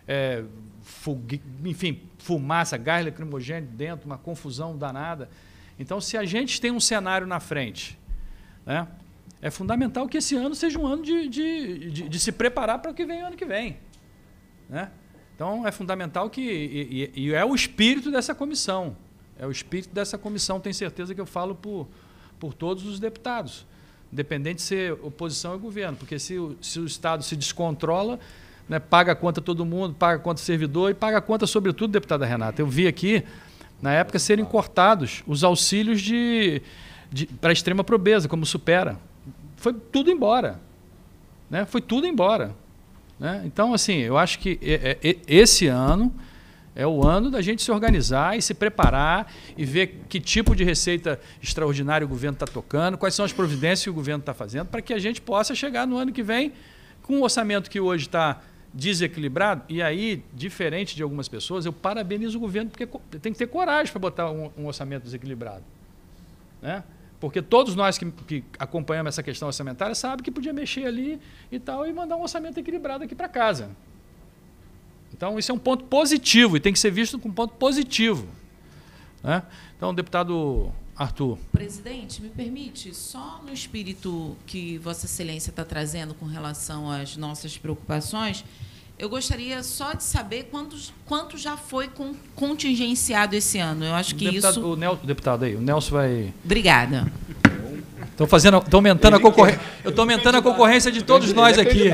enfim, fumaça, gás lacrimogêneo dentro, uma confusão danada. Então, se a gente tem um cenário na frente, né, é fundamental que esse ano seja um ano de se preparar para o que vem ano que vem. Né? Então, é fundamental que... E é o espírito dessa comissão. É o espírito dessa comissão, tenho certeza que eu falo por todos os deputados, independente de ser oposição ou governo, porque se o Estado se descontrola, né, paga a conta todo mundo, paga a conta servidor e paga a conta, sobretudo, deputada Renata. Eu vi aqui, na época, serem cortados os auxílios para a extrema pobreza, como Supera. Foi tudo embora. Né? Foi tudo embora. Né? Então, assim, eu acho que esse ano é o ano da gente se organizar e se preparar e ver que tipo de receita extraordinária o governo está tocando, quais são as providências que o governo está fazendo, para que a gente possa chegar no ano que vem com um orçamento que hoje está desequilibrado. E aí, diferente de algumas pessoas, eu parabenizo o governo, porque tem que ter coragem para botar um orçamento desequilibrado. Né? Porque todos nós que acompanhamos essa questão orçamentária sabem que podia mexer ali e tal e mandar um orçamento equilibrado aqui para casa. Então, isso é um ponto positivo e tem que ser visto com um ponto positivo, né? Então, deputado Arthur. Presidente, me permite, só no espírito que Vossa Excelência está trazendo com relação às nossas preocupações, eu gostaria só de saber quanto já foi contingenciado esse ano. Eu acho que deputado, isso... deputado aí, o Nelson vai... Obrigada. Estou aumentando a concorrência. Eu estou aumentando a concorrência de todos nós aqui.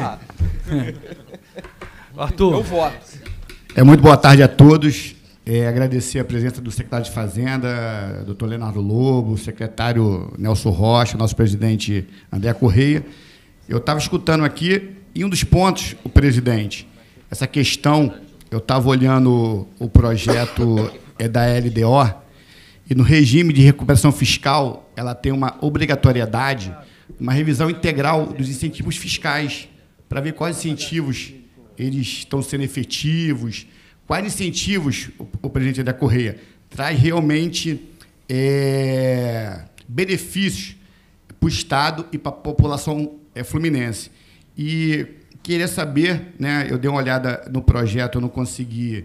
Arthur. Eu voto. Muito boa tarde a todos. Agradecer a presença do secretário de Fazenda, doutor Leonardo Lobo, o secretário Nelson Rocha, nosso presidente André Correia. Eu estava escutando aqui, e um dos pontos, o presidente, essa questão, eu estava olhando o projeto da LDO, e no regime de recuperação fiscal, ela tem uma obrigatoriedade, uma revisão integral dos incentivos fiscais, para ver quais incentivos eles estão sendo efetivos, quais incentivos o presidente da Correia traz realmente benefícios para o Estado e para a população fluminense. E queria saber, né, eu dei uma olhada no projeto, eu não consegui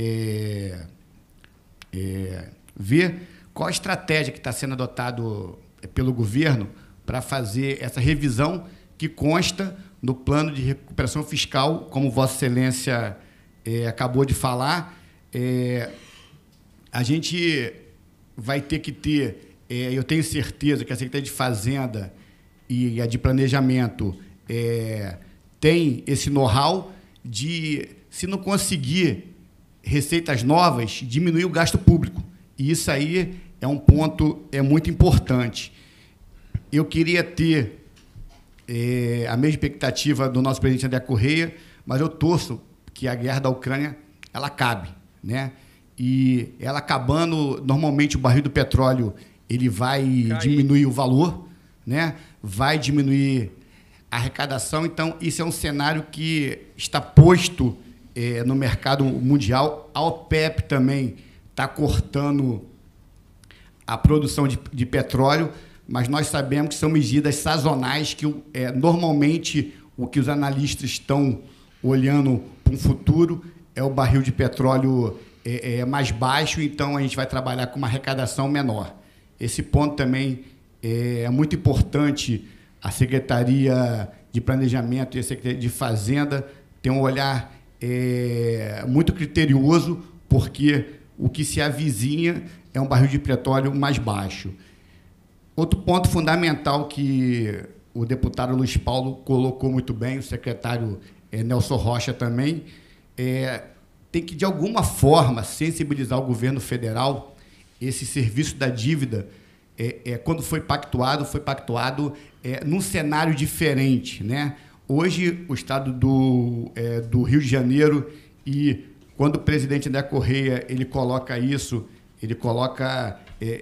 ver qual a estratégia que está sendo adotada pelo governo para fazer essa revisão que consta no plano de recuperação fiscal, como Vossa Excelência acabou de falar. A gente vai ter que ter, eu tenho certeza que a Secretaria de Fazenda e a de Planejamento tem esse know-how de, se não conseguir receitas novas, diminuir o gasto público. E isso aí é um ponto muito importante. Eu queria ter a mesma expectativa do nosso presidente André Correia, mas eu torço que a guerra da Ucrânia ela acabe, né? E ela acabando, normalmente o barril do petróleo ele vai diminuir o valor, né? Vai diminuir a arrecadação. Então, isso é um cenário que está posto no mercado mundial. A OPEP também está cortando a produção de petróleo, mas nós sabemos que são medidas sazonais que normalmente o que os analistas estão olhando para um futuro é o barril de petróleo mais baixo, então a gente vai trabalhar com uma arrecadação menor. Esse ponto também é muito importante. A Secretaria de Planejamento e a Secretaria de Fazenda têm um olhar muito criterioso, porque o que se avizinha é um barril de petróleo mais baixo. Outro ponto fundamental que o deputado Luiz Paulo colocou muito bem, o secretário Nelson Rocha também, tem que, de alguma forma, sensibilizar o governo federal. Esse serviço da dívida, quando foi pactuado num cenário diferente, né? Hoje, o Estado do Rio de Janeiro, e quando o presidente André Correia ele coloca isso, ele coloca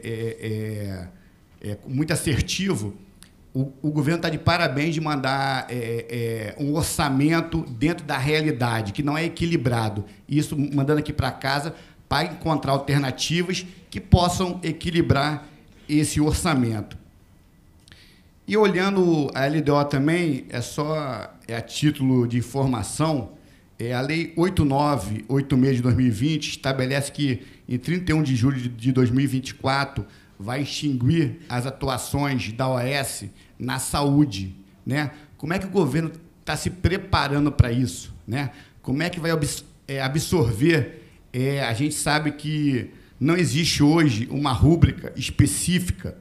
muito assertivo, o governo está de parabéns de mandar um orçamento dentro da realidade, que não é equilibrado. Isso mandando aqui para casa para encontrar alternativas que possam equilibrar esse orçamento. E olhando a LDO também, a título de informação, a Lei 8986 de 2020 estabelece que, em 31 de julho de 2024, vai extinguir as atuações da OAS na saúde, né? Como é que o governo está se preparando para isso, né? Como é que vai absorver? A gente sabe que não existe hoje uma rúbrica específica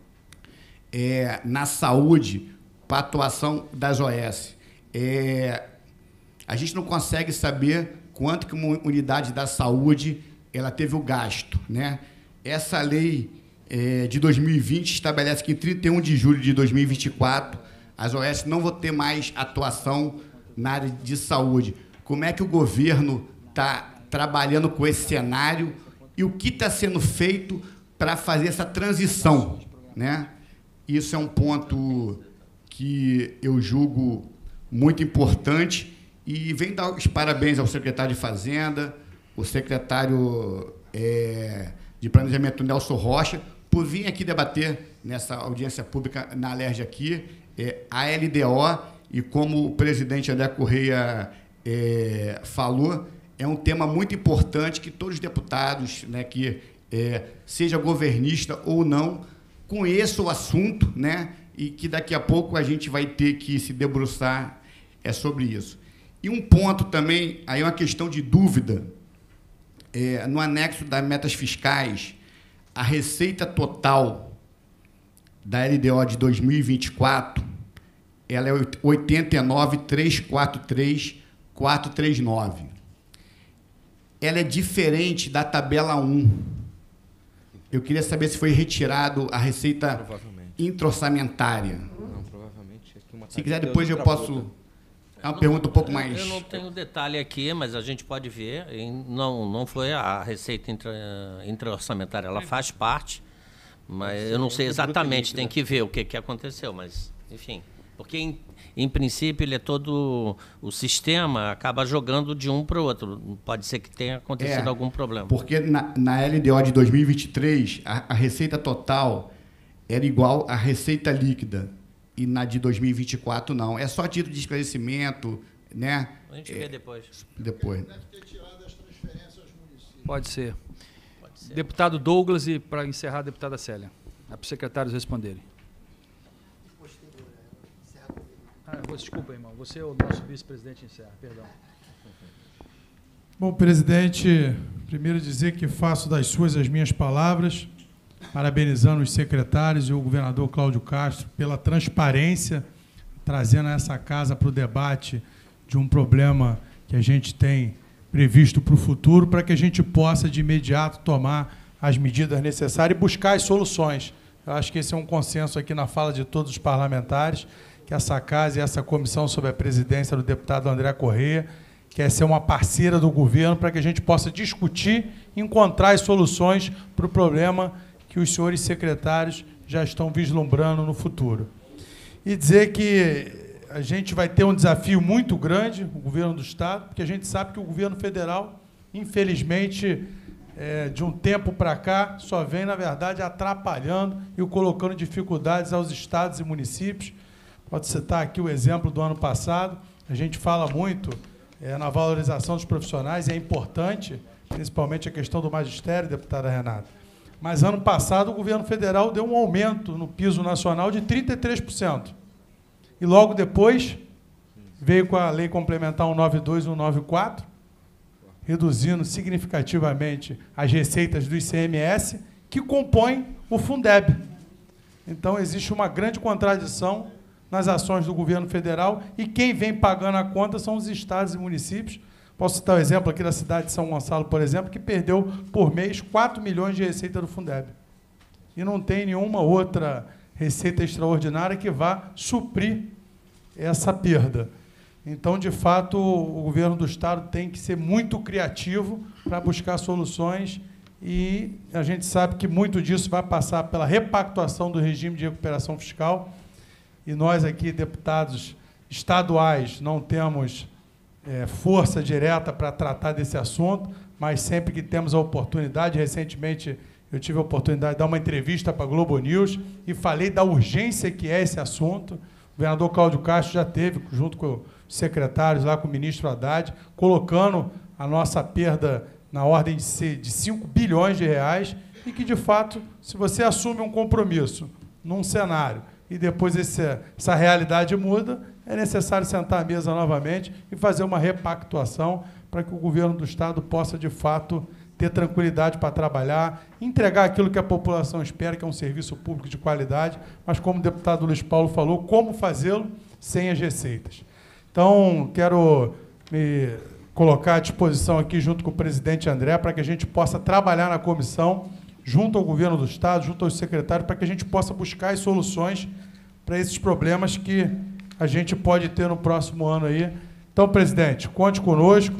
na saúde para a atuação das OAS. A gente não consegue saber quanto que uma unidade da saúde ela teve o gasto, né? Essa lei de 2020 estabelece que em 31 de julho de 2024 as OAS não vão ter mais atuação na área de saúde. Como é que o governo está trabalhando com esse cenário e o que está sendo feito para fazer essa transição, né? Isso é um ponto que eu julgo muito importante, e venho dar os parabéns ao secretário de Fazenda, o secretário de Planejamento Nelson Rocha, por vir aqui debater nessa audiência pública na Alerj aqui, a LDO, e como o presidente André Correia falou, é um tema muito importante que todos os deputados, né, que seja governista ou não, conheçam o assunto, né, e que daqui a pouco a gente vai ter que se debruçar sobre isso. E um ponto também, aí uma questão de dúvida, no anexo das metas fiscais, a receita total da LDO de 2024, ela é 89.343.439. Ela é diferente da tabela 1. Eu queria saber se foi retirado a receita intra-orçamentária. Não, provavelmente. Se quiser, depois eu posso... É uma pergunta um pouco mais... Eu não tenho detalhe aqui, mas a gente pode ver. Não foi a receita intra-orçamentária, ela faz parte, mas eu não sei exatamente, tem que ver o que aconteceu, mas, enfim... Porque, em princípio, ele é todo... O sistema acaba jogando de um para o outro. Pode ser que tenha acontecido algum problema. Porque na LDO de 2023, a receita total era igual à receita líquida. E na de 2024, não. É só título de esclarecimento, né? A gente vê depois. Depois. Deve ter tirado as transferências aos municípios. Pode ser. Deputado Douglas e, para encerrar, a deputada Célia. É para os secretários responderem. Desculpa, irmão. Você é o nosso vice-presidente encerra. Perdão. Bom, presidente, primeiro dizer que faço das suas as minhas palavras, parabenizando os secretários e o governador Cláudio Castro pela transparência, trazendo essa casa para o debate de um problema que a gente tem previsto para o futuro, para que a gente possa, de imediato, tomar as medidas necessárias e buscar as soluções. Eu acho que esse é um consenso aqui na fala de todos os parlamentares, que essa casa e essa comissão sob a presidência do deputado André Correia quer ser uma parceira do governo para que a gente possa discutir e encontrar as soluções para o problema que os senhores secretários já estão vislumbrando no futuro. E dizer que a gente vai ter um desafio muito grande, o governo do Estado, porque a gente sabe que o governo federal, infelizmente, de um tempo para cá, só vem, na verdade, atrapalhando e colocando dificuldades aos estados e municípios. Pode citar aqui o exemplo do ano passado. A gente fala muito na valorização dos profissionais, e é importante, principalmente a questão do magistério, deputada Renata. Mas, ano passado, o governo federal deu um aumento no piso nacional de 33%. E, logo depois, veio com a lei complementar 192 e 194, reduzindo significativamente as receitas do ICMS, que compõem o Fundeb. Então, existe uma grande contradição nas ações do governo federal, e quem vem pagando a conta são os estados e municípios. Posso citar o exemplo aqui da cidade de São Gonçalo, por exemplo, que perdeu por mês 4 milhões de receita do Fundeb. E não tem nenhuma outra receita extraordinária que vá suprir essa perda. Então, de fato, o governo do Estado tem que ser muito criativo para buscar soluções, e a gente sabe que muito disso vai passar pela repactuação do regime de recuperação fiscal. E nós aqui, deputados estaduais, não temos força direta para tratar desse assunto, mas sempre que temos a oportunidade, recentemente eu tive a oportunidade de dar uma entrevista para a Globo News e falei da urgência que é esse assunto. O governador Cláudio Castro já teve, junto com os secretários, lá com o ministro Haddad, colocando a nossa perda na ordem de 5 bilhões de reais, e que, de fato, se você assume um compromisso num cenário e depois essa realidade muda, é necessário sentar à mesa novamente e fazer uma repactuação para que o governo do Estado possa, de fato, ter tranquilidade para trabalhar, entregar aquilo que a população espera, que é um serviço público de qualidade, mas, como o deputado Luiz Paulo falou, como fazê-lo sem as receitas. Então, quero me colocar à disposição aqui, junto com o presidente André, para que a gente possa trabalhar na comissão, junto ao governo do Estado, junto aos secretários, para que a gente possa buscar as soluções para esses problemas que a gente pode ter no próximo ano aí. Então, presidente, conte conosco,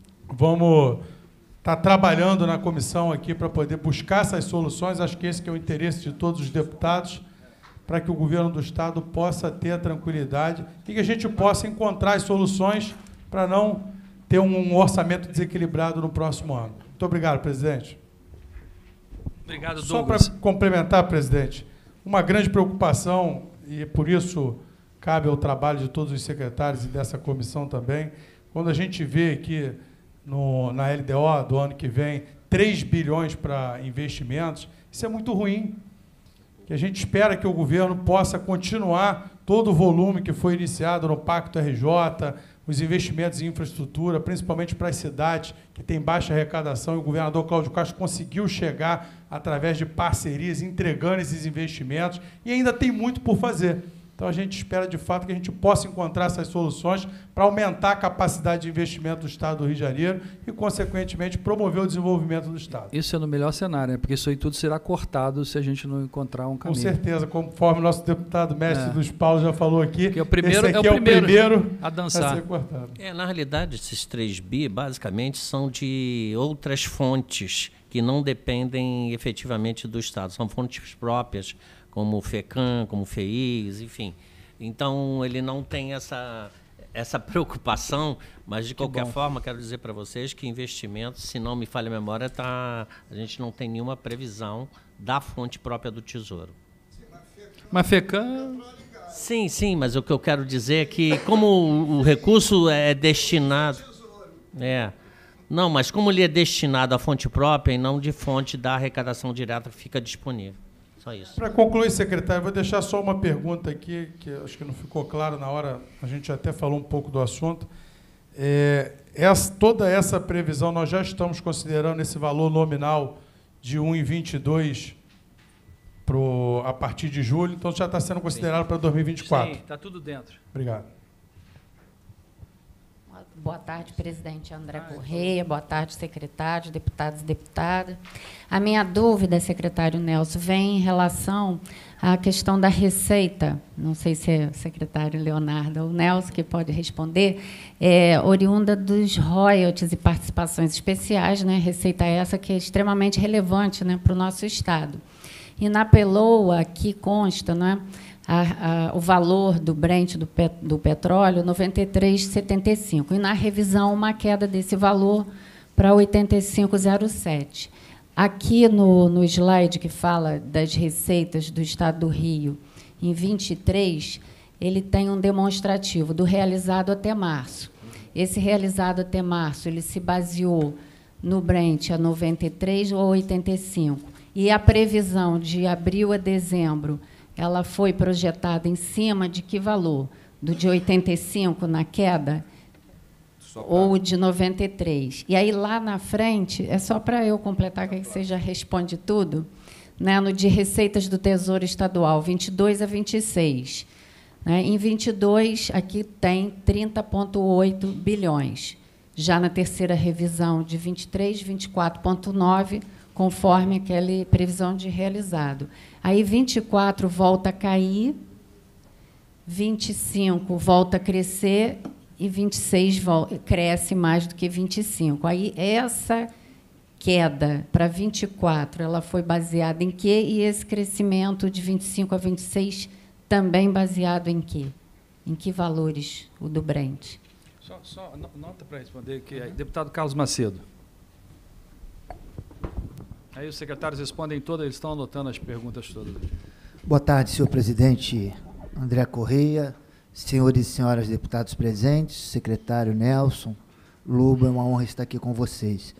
vamos estar trabalhando na comissão aqui para poder buscar essas soluções. Acho que esse que é o interesse de todos os deputados, para que o governo do Estado possa ter a tranquilidade e que a gente possa encontrar as soluções para não ter um orçamento desequilibrado no próximo ano. Muito obrigado, presidente. Obrigado, Só Douglas. para complementar, presidente, uma grande preocupação, e por isso cabe ao trabalho de todos os secretários e dessa comissão também, quando a gente vê que na LDO do ano que vem 3 bilhões para investimentos, isso é muito ruim. Que a gente espera que o governo possa continuar todo o volume que foi iniciado no Pacto RJ, os investimentos em infraestrutura, principalmente para as cidades que têm baixa arrecadação, e o governador Cláudio Castro conseguiu chegar, através de parcerias, entregando esses investimentos, e ainda tem muito por fazer. Então, a gente espera, de fato, que a gente possa encontrar essas soluções para aumentar a capacidade de investimento do Estado do Rio de Janeiro e, consequentemente, promover o desenvolvimento do Estado. Isso é no melhor cenário, né? Porque isso aí tudo será cortado se a gente não encontrar um caminho. Com certeza, conforme o nosso deputado mestre Luiz Paulo já falou aqui, que o primeiro, esse aqui é o primeiro a dançar. A ser cortado. Na realidade, esses 3 bi, basicamente, são de outras fontes que não dependem efetivamente do Estado. São fontes próprias, como o FECAM, como o FEIS, enfim. Então, ele não tem essa preocupação, mas, de qualquer forma, quero dizer para vocês que investimentos, se não me falha a memória, a gente não tem nenhuma previsão da fonte própria do Tesouro. Mas FECAM... Sim, mas o que eu quero dizer é que, como o recurso é destinado... Não, mas como ele é destinado à fonte própria e não de fonte da arrecadação direta que fica disponível. Só isso. Para concluir, secretário, vou deixar só uma pergunta aqui, que acho que não ficou claro na hora, a gente até falou um pouco do assunto. Toda essa previsão, nós já estamos considerando esse valor nominal de 1,22 a partir de julho, então já está sendo considerado para 2024. Sim, está tudo dentro. Obrigado. Boa tarde, presidente André Correia. Boa tarde, secretários, deputados e deputadas. A minha dúvida, secretário Nelson, vem em relação à questão da receita. Não sei se é o secretário Leonardo ou Nelson que pode responder. Oriunda dos royalties e participações especiais, né? Receita essa que é extremamente relevante, né, para o nosso Estado. E na PELOA, aqui consta, né, o valor do Brent do petróleo, 93,75. E, na revisão, uma queda desse valor para 85,07. Aqui no slide que fala das receitas do Estado do Rio, em 23, ele tem um demonstrativo do realizado até março. Esse realizado até março, ele se baseou no Brent a 93 ou 85. E a previsão de abril a dezembro, ela foi projetada em cima de que valor? Do de 85 na queda ou de 93? E aí, lá na frente, é só para eu completar, que aí você já responde tudo, né, no de receitas do Tesouro Estadual, 22 a 26. Né, em 22, aqui tem 30,8 bilhões. Já na terceira revisão, de 23, 24,9, conforme aquela previsão de realizado. Aí, 24 volta a cair, 25 volta a crescer e 26 cresce mais do que 25. Aí, essa queda para 24, ela foi baseada em quê? E esse crescimento de 25 a 26 também baseado em quê? Em que valores o do Brent? Só nota para responder, que deputado Carlos Macedo. Aí os secretários respondem todas, eles estão anotando as perguntas todas. Boa tarde, senhor presidente André Correia, senhores e senhoras deputados presentes, secretário Nelson, Lobo, é uma honra estar aqui com vocês.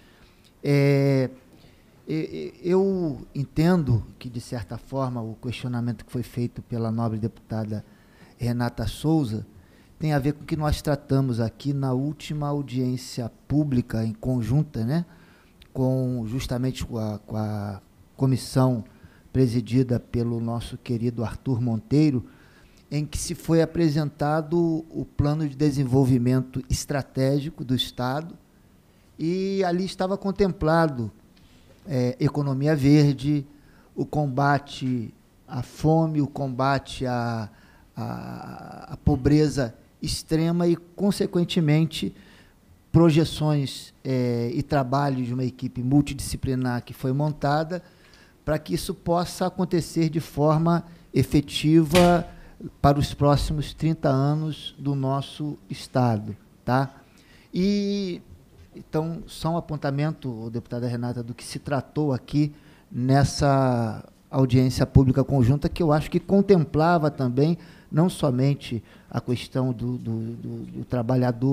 Eu entendo que, de certa forma, o questionamento que foi feito pela nobre deputada Renata Souza tem a ver com o que nós tratamos aqui na última audiência pública em conjunta, né, justamente com a comissão presidida pelo nosso querido Arthur Monteiro, em que se foi apresentado o plano de desenvolvimento estratégico do Estado, e ali estava contemplado economia verde, o combate à fome, o combate à pobreza extrema e, consequentemente, projeções e trabalho de uma equipe multidisciplinar que foi montada para que isso possa acontecer de forma efetiva para os próximos 30 anos do nosso Estado. Tá? E, então, só um apontamento, deputada Renata, do que se tratou aqui nessa audiência pública conjunta, que eu acho que contemplava também não somente a questão do trabalhador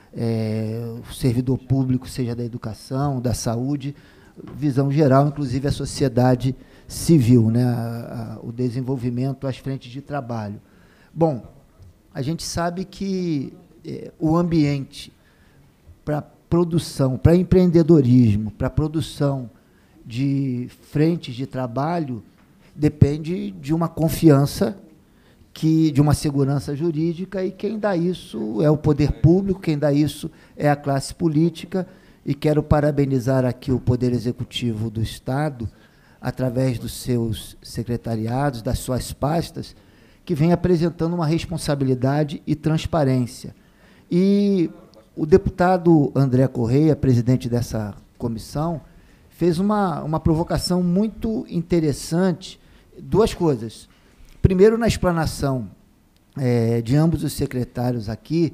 o servidor público, seja da educação, da saúde, visão geral, inclusive a sociedade civil, né? O desenvolvimento, as frentes de trabalho. Bom, a gente sabe que o ambiente para produção, para empreendedorismo, para produção de frentes de trabalho, depende de uma confiança, de uma segurança jurídica, e quem dá isso é o poder público, quem dá isso é a classe política, e quero parabenizar aqui o Poder Executivo do Estado, através dos seus secretariados, das suas pastas, que vem apresentando uma responsabilidade e transparência. E o deputado André Correia, presidente dessa comissão, fez uma provocação muito interessante, duas coisas. Primeiro, na explanação de ambos os secretários aqui,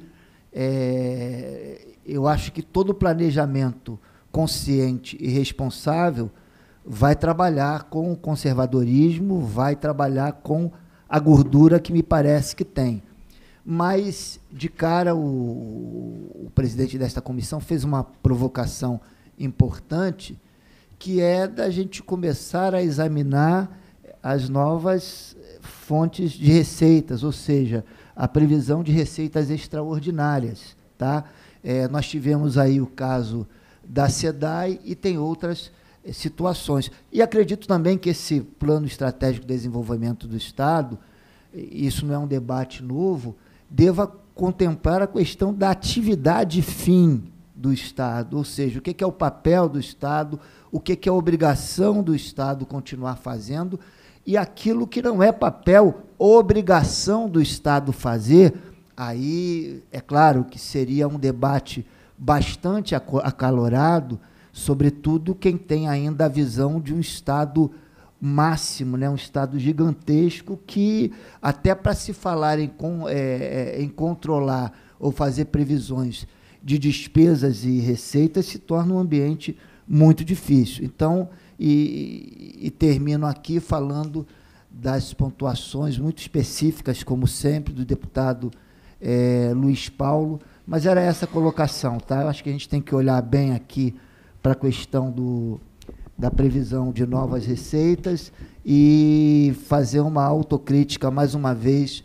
eu acho que todo planejamento consciente e responsável vai trabalhar com o conservadorismo, vai trabalhar com a gordura que me parece que tem. Mas, de cara, o presidente desta comissão fez uma provocação importante, que é da gente começar a examinar as novas fontes de receitas, ou seja, a previsão de receitas extraordinárias. Tá? Nós tivemos aí o caso da SEDAI e tem outras situações. E acredito também que esse Plano Estratégico de Desenvolvimento do Estado, isso não é um debate novo, deva contemplar a questão da atividade fim do Estado, ou seja, o que é o papel do Estado, o que é a obrigação do Estado continuar fazendo, e aquilo que não é papel, obrigação do Estado fazer, aí é claro que seria um debate bastante acalorado, sobretudo quem tem ainda a visão de um Estado máximo, né, um Estado gigantesco que, até para se falar em controlar ou fazer previsões de despesas e receitas, se torna um ambiente muito difícil. Então, e termino aqui falando das pontuações muito específicas, como sempre, do deputado Luiz Paulo, mas era essa a colocação. Tá? Eu acho que a gente tem que olhar bem aqui para a questão da previsão de novas receitas e fazer uma autocrítica, mais uma vez,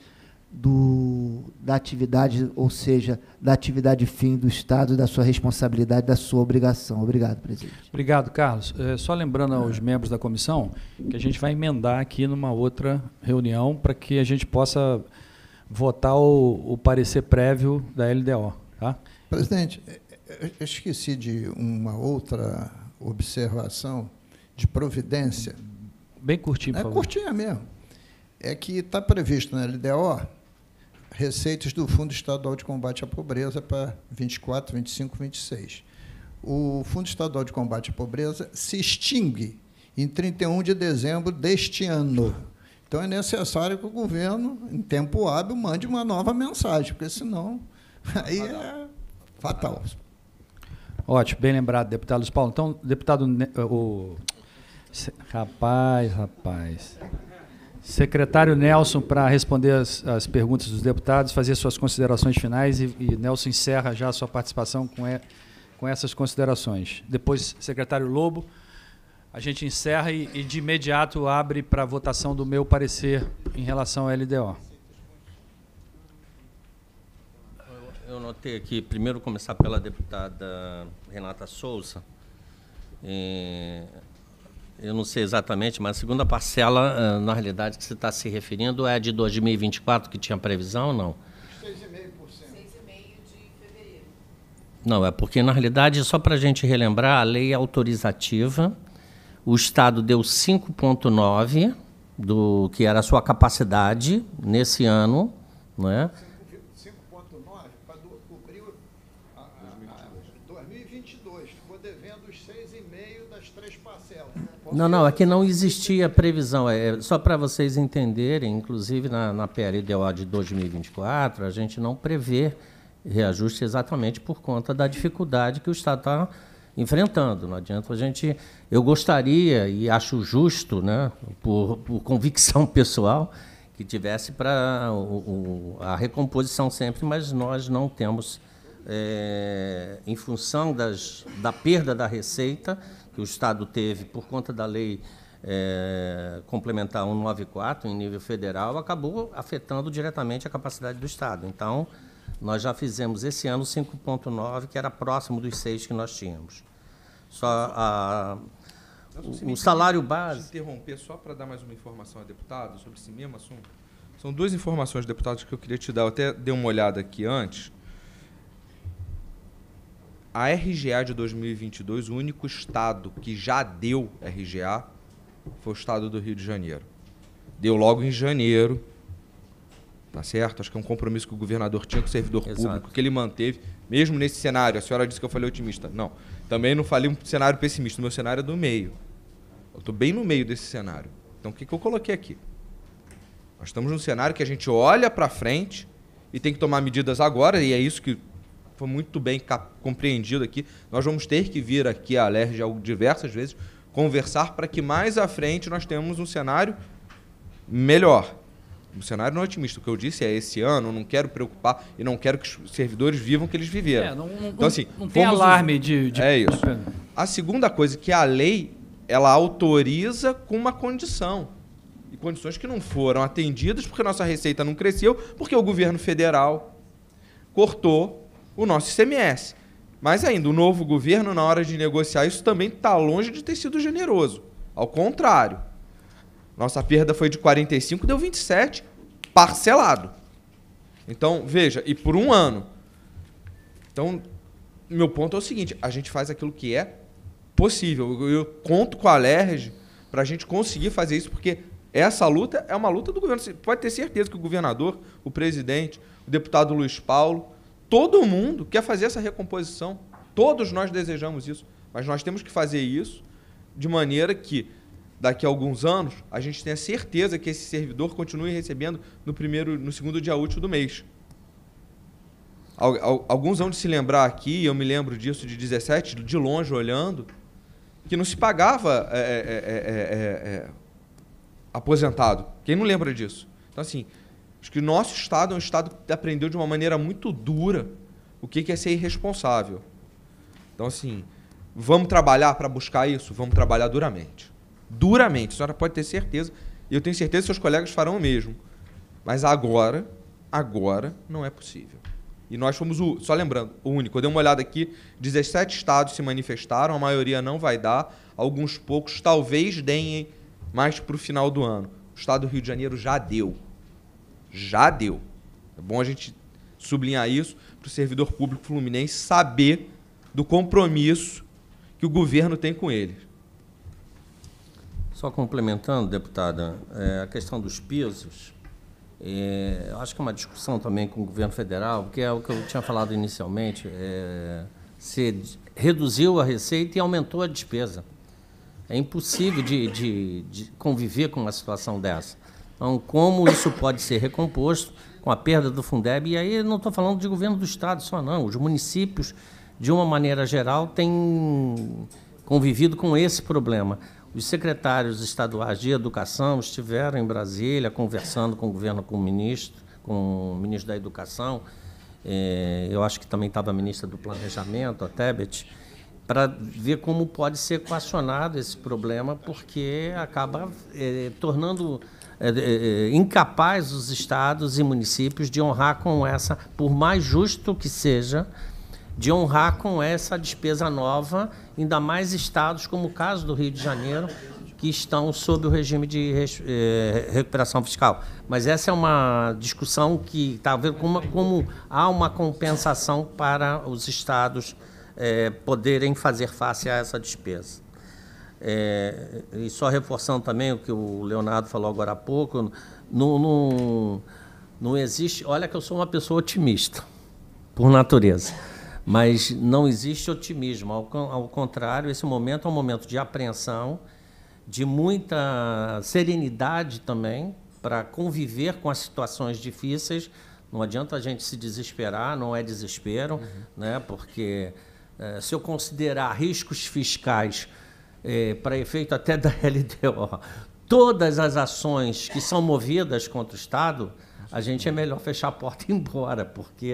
da atividade, ou seja, da atividade fim do Estado, da sua responsabilidade, da sua obrigação. Obrigado, presidente. Obrigado, Carlos. Só lembrando aos membros da comissão que a gente vai emendar aqui numa outra reunião para que a gente possa votar o parecer prévio da LDO. Tá? Presidente, eu esqueci de uma outra observação de providência. Bem curtinho, por favor. Curtinha mesmo. É que está previsto na LDO receitas do Fundo Estadual de Combate à Pobreza para 24, 25, 26. O Fundo Estadual de Combate à Pobreza se extingue em 31 de dezembro deste ano. Então, é necessário que o governo, em tempo hábil, mande uma nova mensagem, porque, senão, aí é fatal. Ótimo, bem lembrado, deputado Luiz Paulo. Então, deputado... Rapaz. Secretário Nelson, para responder as perguntas dos deputados, fazer suas considerações finais, e Nelson encerra já a sua participação com essas considerações. Depois, secretário Lobo, a gente encerra e de imediato abre para a votação do meu parecer em relação à LDO. Eu notei aqui, primeiro começar pela deputada Renata Souza. Eu não sei exatamente, mas a segunda parcela, na realidade, que você está se referindo é a de 2024, que tinha previsão ou não? 6,5%. 6,5% de fevereiro. Não, é porque, na realidade, só para a gente relembrar, a lei autorizativa, o Estado deu 5,9% do que era a sua capacidade nesse ano, né? 5,9% para cobrir 2022. Ficou devendo os 6,5% das 3 parcelas. Não, aqui não existia previsão. Só para vocês entenderem, inclusive na PLDO de 2024, a gente não prevê reajuste exatamente por conta da dificuldade que o Estado está enfrentando. Não adianta a gente... Eu gostaria, e acho justo, né, por convicção pessoal, que tivesse para a recomposição sempre, mas nós não temos em função da perda da receita que o Estado teve por conta da lei complementar 194 em nível federal, acabou afetando diretamente a capacidade do Estado. Então, nós já fizemos esse ano 5,9, que era próximo dos 6 que nós tínhamos. Só o salário base... Interromper só para dar mais uma informação a deputado sobre esse mesmo assunto. São 2 informações, deputados, que eu queria te dar. Eu até dei uma olhada aqui antes. A RGA de 2022, o único estado que já deu RGA foi o estado do Rio de Janeiro. Deu logo em janeiro, tá certo? Acho que é um compromisso que o governador tinha com o servidor público, que ele manteve, mesmo nesse cenário. A senhora disse que eu falei otimista. Não, também não falei um cenário pessimista. O meu cenário é do meio. Eu estou bem no meio desse cenário. Então, o que eu coloquei aqui? Nós estamos num cenário que a gente olha para frente e tem que tomar medidas agora, e é isso que foi muito bem compreendido aqui. Nós vamos ter que vir aqui à LERJ diversas vezes, conversar para que mais à frente nós tenhamos um cenário melhor. O cenário não é otimista. O que eu disse é, esse ano eu não quero preocupar e não quero que os servidores vivam o que eles viveram. Então, assim, não tem alarme de... É isso. A segunda coisa, que a lei, ela autoriza com uma condição. E condições que não foram atendidas porque nossa receita não cresceu, porque o governo federal cortou o nosso ICMS. Mas ainda, o novo governo, na hora de negociar isso, também está longe de ter sido generoso. Ao contrário. Nossa perda foi de 45, deu 27, parcelado. Então, veja, e por um ano. Então, meu ponto é o seguinte, a gente faz aquilo que é possível. Eu conto com a LERJ para a gente conseguir fazer isso, porque essa luta é uma luta do governo. Você pode ter certeza que o governador, o presidente, o deputado Luiz Paulo, todo mundo quer fazer essa recomposição. Todos nós desejamos isso. Mas nós temos que fazer isso de maneira que, daqui a alguns anos, a gente tenha certeza que esse servidor continue recebendo no segundo dia útil do mês. Alguns vão de se lembrar aqui, eu me lembro disso de 17, de longe olhando, que não se pagava aposentado. Quem não lembra disso? Então, assim, acho que o nosso Estado é um Estado que aprendeu de uma maneira muito dura o que é ser irresponsável. Então, assim, vamos trabalhar para buscar isso? Vamos trabalhar duramente. Duramente. A senhora pode ter certeza, e eu tenho certeza que seus colegas farão o mesmo. Mas agora não é possível. E nós fomos, só lembrando, o único. Eu dei uma olhada aqui, 17 estados se manifestaram, a maioria não vai dar, alguns poucos talvez deem mais para o final do ano. O estado do Rio de Janeiro já deu. Já deu. É bom a gente sublinhar isso para o servidor público fluminense saber do compromisso que o governo tem com ele. Só complementando, deputada, a questão dos pisos, eu acho que é uma discussão também com o governo federal, porque é o que eu tinha falado inicialmente, se reduziu a receita e aumentou a despesa. É impossível de conviver com uma situação dessa. Então, como isso pode ser recomposto com a perda do Fundeb? E aí não estou falando de governo do Estado só, não. Os municípios, de uma maneira geral, têm convivido com esse problema. Os secretários estaduais de educação estiveram em Brasília conversando com o governo, com o ministro da Educação, eu acho que também estava a ministra do Planejamento, a Tebet, para ver como pode ser equacionado esse problema, porque acaba tornando incapaz os estados e municípios de honrar com essa, por mais justo que seja, de honrar com essa despesa nova, ainda mais estados como o caso do Rio de Janeiro, que estão sob o regime de recuperação fiscal. Mas essa é uma discussão que está a ver como há uma compensação para os estados poderem fazer face a essa despesa. E só reforçando também o que o Leonardo falou agora há pouco, não existe... Olha que eu sou uma pessoa otimista, por natureza. Mas não existe otimismo. Ao contrário, esse momento é um momento de apreensão, de muita serenidade também, para conviver com as situações difíceis. Não adianta a gente se desesperar, não é desespero, né? Porque se eu considerar riscos fiscais para efeito até da LDO, todas as ações que são movidas contra o Estado, a gente é melhor fechar a porta e ir embora, porque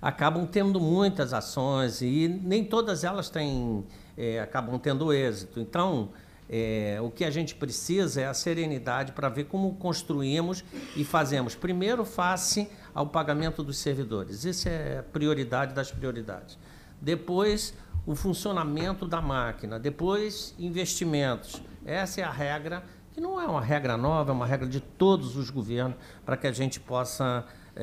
acabam tendo muitas ações e nem todas elas acabam tendo êxito. Então, o que a gente precisa é a serenidade para ver como construímos e fazemos. Primeiro, face ao pagamento dos servidores. Isso é a prioridade das prioridades. Depois, o funcionamento da máquina. Depois, investimentos. Essa é a regra, que não é uma regra nova, é uma regra de todos os governos, para que a gente possa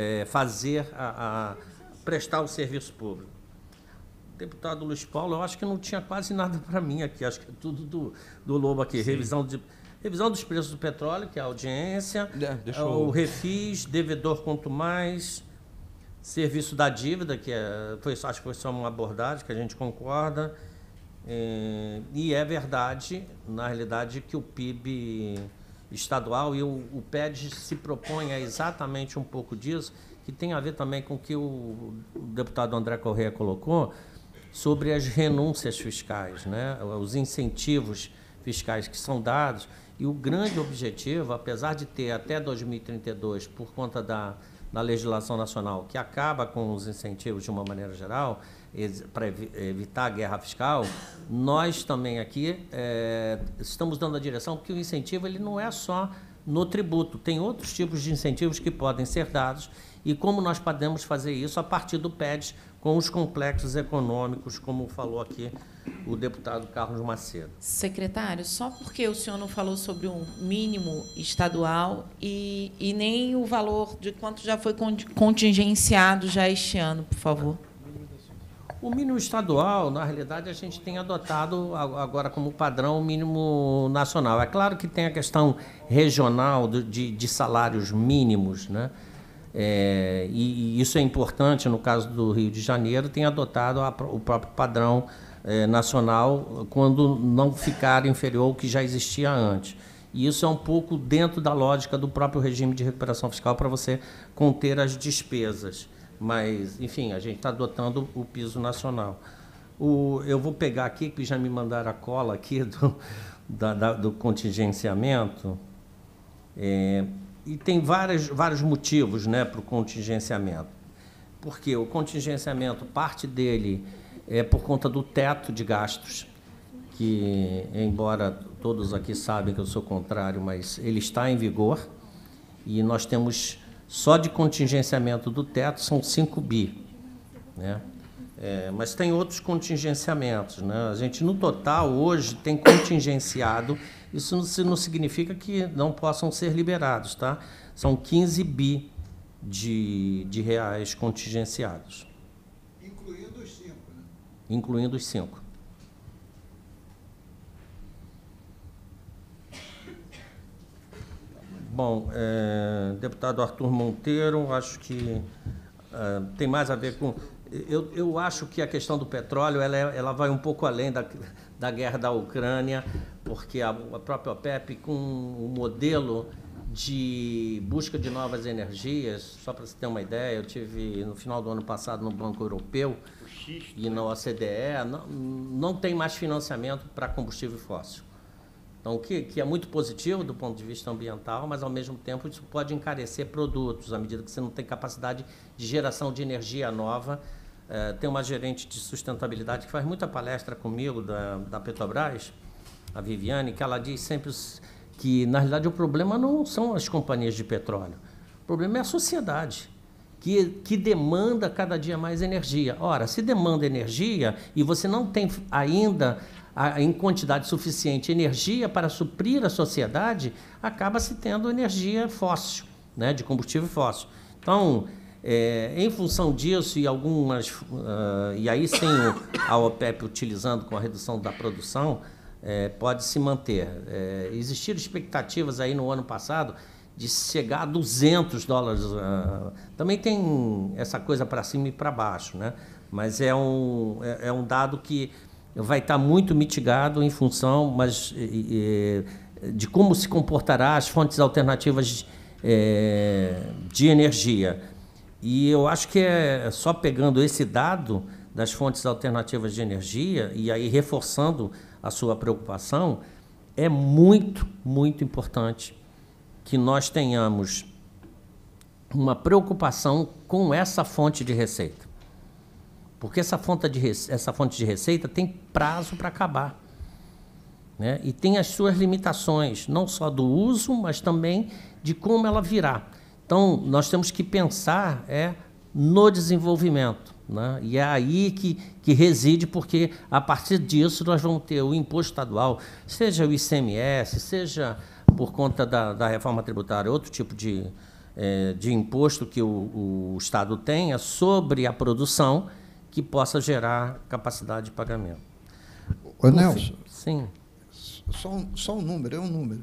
prestar o serviço público. Deputado Luiz Paulo, eu acho que não tinha quase nada para mim aqui, acho que é tudo do Lobo aqui. Revisão dos preços do petróleo, que é a audiência, o refis, devedor quanto mais, serviço da dívida, que acho que foi só uma abordagem, que a gente concorda, e é verdade, na realidade, que o PIB estadual e o PED se propõe a exatamente um pouco disso, que tem a ver também com o que o deputado André Correia colocou, sobre as renúncias fiscais, né? Os incentivos fiscais que são dados. E o grande objetivo, apesar de ter até 2032, por conta da legislação nacional, que acaba com os incentivos de uma maneira geral, para evitar a guerra fiscal, nós também aqui estamos dando a direção, porque o incentivo ele não é só no tributo, tem outros tipos de incentivos que podem ser dados, e como nós podemos fazer isso a partir do PED, com os complexos econômicos, como falou aqui o deputado Carlos Macedo. Secretário, só porque o senhor não falou sobre um mínimo estadual e nem o valor de quanto já foi contingenciado já este ano, por favor. O mínimo estadual, na realidade, a gente tem adotado agora como padrão o mínimo nacional. É claro que tem a questão regional de salários mínimos, né? E isso é importante, no caso do Rio de Janeiro, tem adotado o próprio padrão nacional quando não ficar inferior ao que já existia antes. E isso é um pouco dentro da lógica do próprio regime de recuperação fiscal para você conter as despesas. Mas, enfim, a gente está adotando o piso nacional. Eu vou pegar aqui, que já me mandaram a cola aqui do contingenciamento, e tem vários motivos, né, para o contingenciamento. Porque o contingenciamento, parte dele é por conta do teto de gastos, que, embora todos aqui sabem que eu sou contrário, mas ele está em vigor, e nós temos, só de contingenciamento do teto, são 5 bi. Né? Mas tem outros contingenciamentos. Né? A gente, no total, hoje, tem contingenciado. Isso não significa que não possam ser liberados, tá? São 15 bi de reais contingenciados. Incluindo os 5, né? Incluindo os 5. Bom, deputado Arthur Monteiro, acho que tem mais a ver com... Eu acho que a questão do petróleo ela vai um pouco além da guerra da Ucrânia, porque a própria OPEP, com o modelo de busca de novas energias, só para você ter uma ideia, eu tive no final do ano passado no Banco Europeu e na OCDE, não tem mais financiamento para combustível fóssil. Então, que é muito positivo do ponto de vista ambiental, mas, ao mesmo tempo, isso pode encarecer produtos, à medida que você não tem capacidade de geração de energia nova. Tem uma gerente de sustentabilidade que faz muita palestra comigo, da Petrobras, a Viviane, que ela diz sempre que, na realidade, o problema não são as companhias de petróleo. O problema é a sociedade, que demanda cada dia mais energia. Ora, se demanda energia e você não tem ainda... em quantidade suficiente energia para suprir a sociedade, acaba-se tendo energia fóssil, né, de combustível fóssil. Então, em função disso e e aí sem a OPEP utilizando com a redução da produção, pode se manter. Existiram expectativas aí no ano passado de chegar a $200. Também tem essa coisa para cima e para baixo, né? Mas é um dado que vai estar muito mitigado em função de como se comportará as fontes alternativas de energia. E eu acho que só pegando esse dado das fontes alternativas de energia, e aí reforçando a sua preocupação, é muito, muito importante que nós tenhamos uma preocupação com essa fonte de receita. porque essa fonte de receita tem prazo para acabar, né? E tem as suas limitações, não só do uso, mas também de como ela virá. Então, nós temos que pensar no desenvolvimento, né? E é aí que reside, porque, a partir disso, nós vamos ter o imposto estadual, seja o ICMS, seja por conta da reforma tributária, outro tipo de imposto que o Estado tenha sobre a produção que possa gerar capacidade de pagamento. Ô, Nelson. Sim. Só um número, é um número.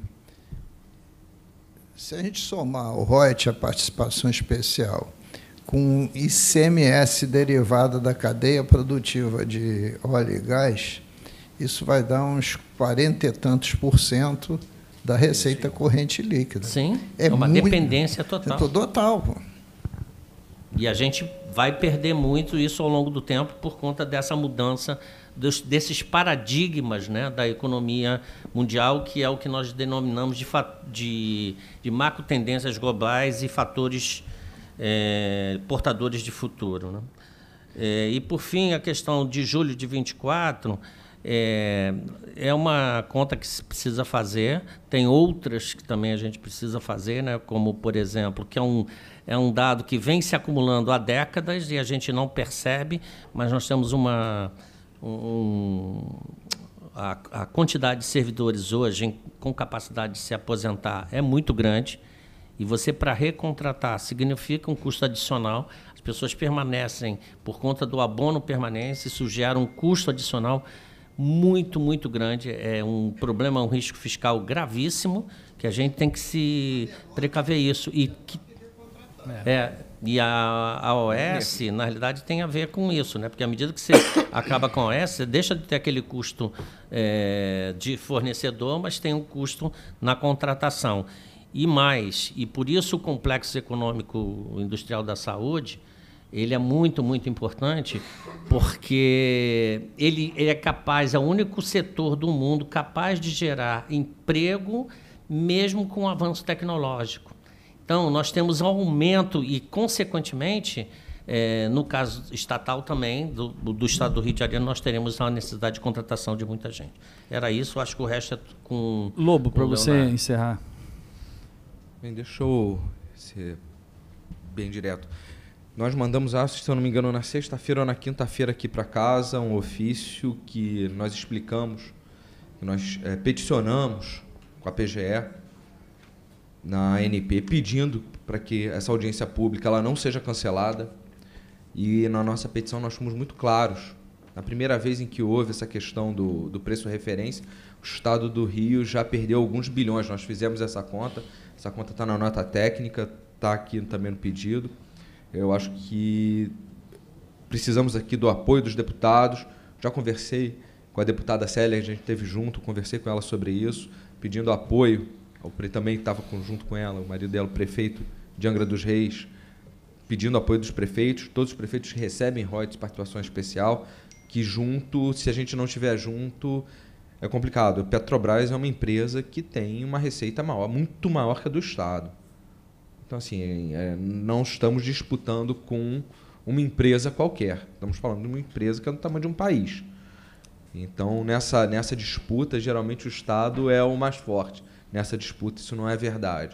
Se a gente somar o royalties, a participação especial, com ICMS derivado da cadeia produtiva de óleo e gás, isso vai dar uns 40 e tantos % da receita corrente líquida. Sim, é uma dependência total. Total, pô. E a gente vai perder muito isso ao longo do tempo por conta dessa mudança desses paradigmas, né, da economia mundial, que é o que nós denominamos de macro tendências globais e fatores portadores de futuro, né? E, por fim, a questão de julho de 24 é uma conta que se precisa fazer. Tem outras que também a gente precisa fazer, né, como, por exemplo, que é um dado que vem se acumulando há décadas e a gente não percebe, mas nós temos a quantidade de servidores hoje com capacidade de se aposentar é muito grande, e você, para recontratar, significa um custo adicional. As pessoas permanecem por conta do abono permanente, isso gera um custo adicional muito, muito grande. É um problema, um risco fiscal gravíssimo, que a gente tem que se precaver isso. E a OS, na realidade, tem a ver com isso, né? Porque à medida que você acaba com a OS, você deixa de ter aquele custo de fornecedor, mas tem um custo na contratação. E por isso o complexo econômico industrial da saúde, ele é muito, muito importante, porque ele é capaz, é o único setor do mundo capaz de gerar emprego mesmo com o avanço tecnológico. Então, nós temos um aumento e, consequentemente, no caso estatal também, do Estado do Rio de Janeiro, nós teremos a necessidade de contratação de muita gente. Era isso, acho que o resto é com... Lobo, para você encerrar. Bem, deixa eu ser bem direto. Nós mandamos, se eu não me engano, na sexta-feira ou na quinta-feira aqui para casa, um ofício que nós explicamos, que nós peticionamos com a PGE, na ANP, pedindo para que essa audiência pública ela não seja cancelada. E na nossa petição nós fomos muito claros. Na primeira vez em que houve essa questão do preço referência, o Estado do Rio já perdeu alguns bilhões. Nós fizemos essa conta está na nota técnica, está aqui também no pedido. Eu acho que precisamos aqui do apoio dos deputados. Já conversei com a deputada Célia, a gente esteve junto, conversei com ela sobre isso, pedindo apoio. Também estava junto com ela, o marido dela, o prefeito de Angra dos Reis, pedindo apoio dos prefeitos. Todos os prefeitos que recebem royalties, participação especial, que junto, se a gente não estiver junto, é complicado. A Petrobras é uma empresa que tem uma receita maior, muito maior que a do Estado. Então, assim, não estamos disputando com uma empresa qualquer. Estamos falando de uma empresa que é do tamanho de um país. Então, nessa disputa, geralmente o Estado é o mais forte. Nessa disputa, isso não é verdade.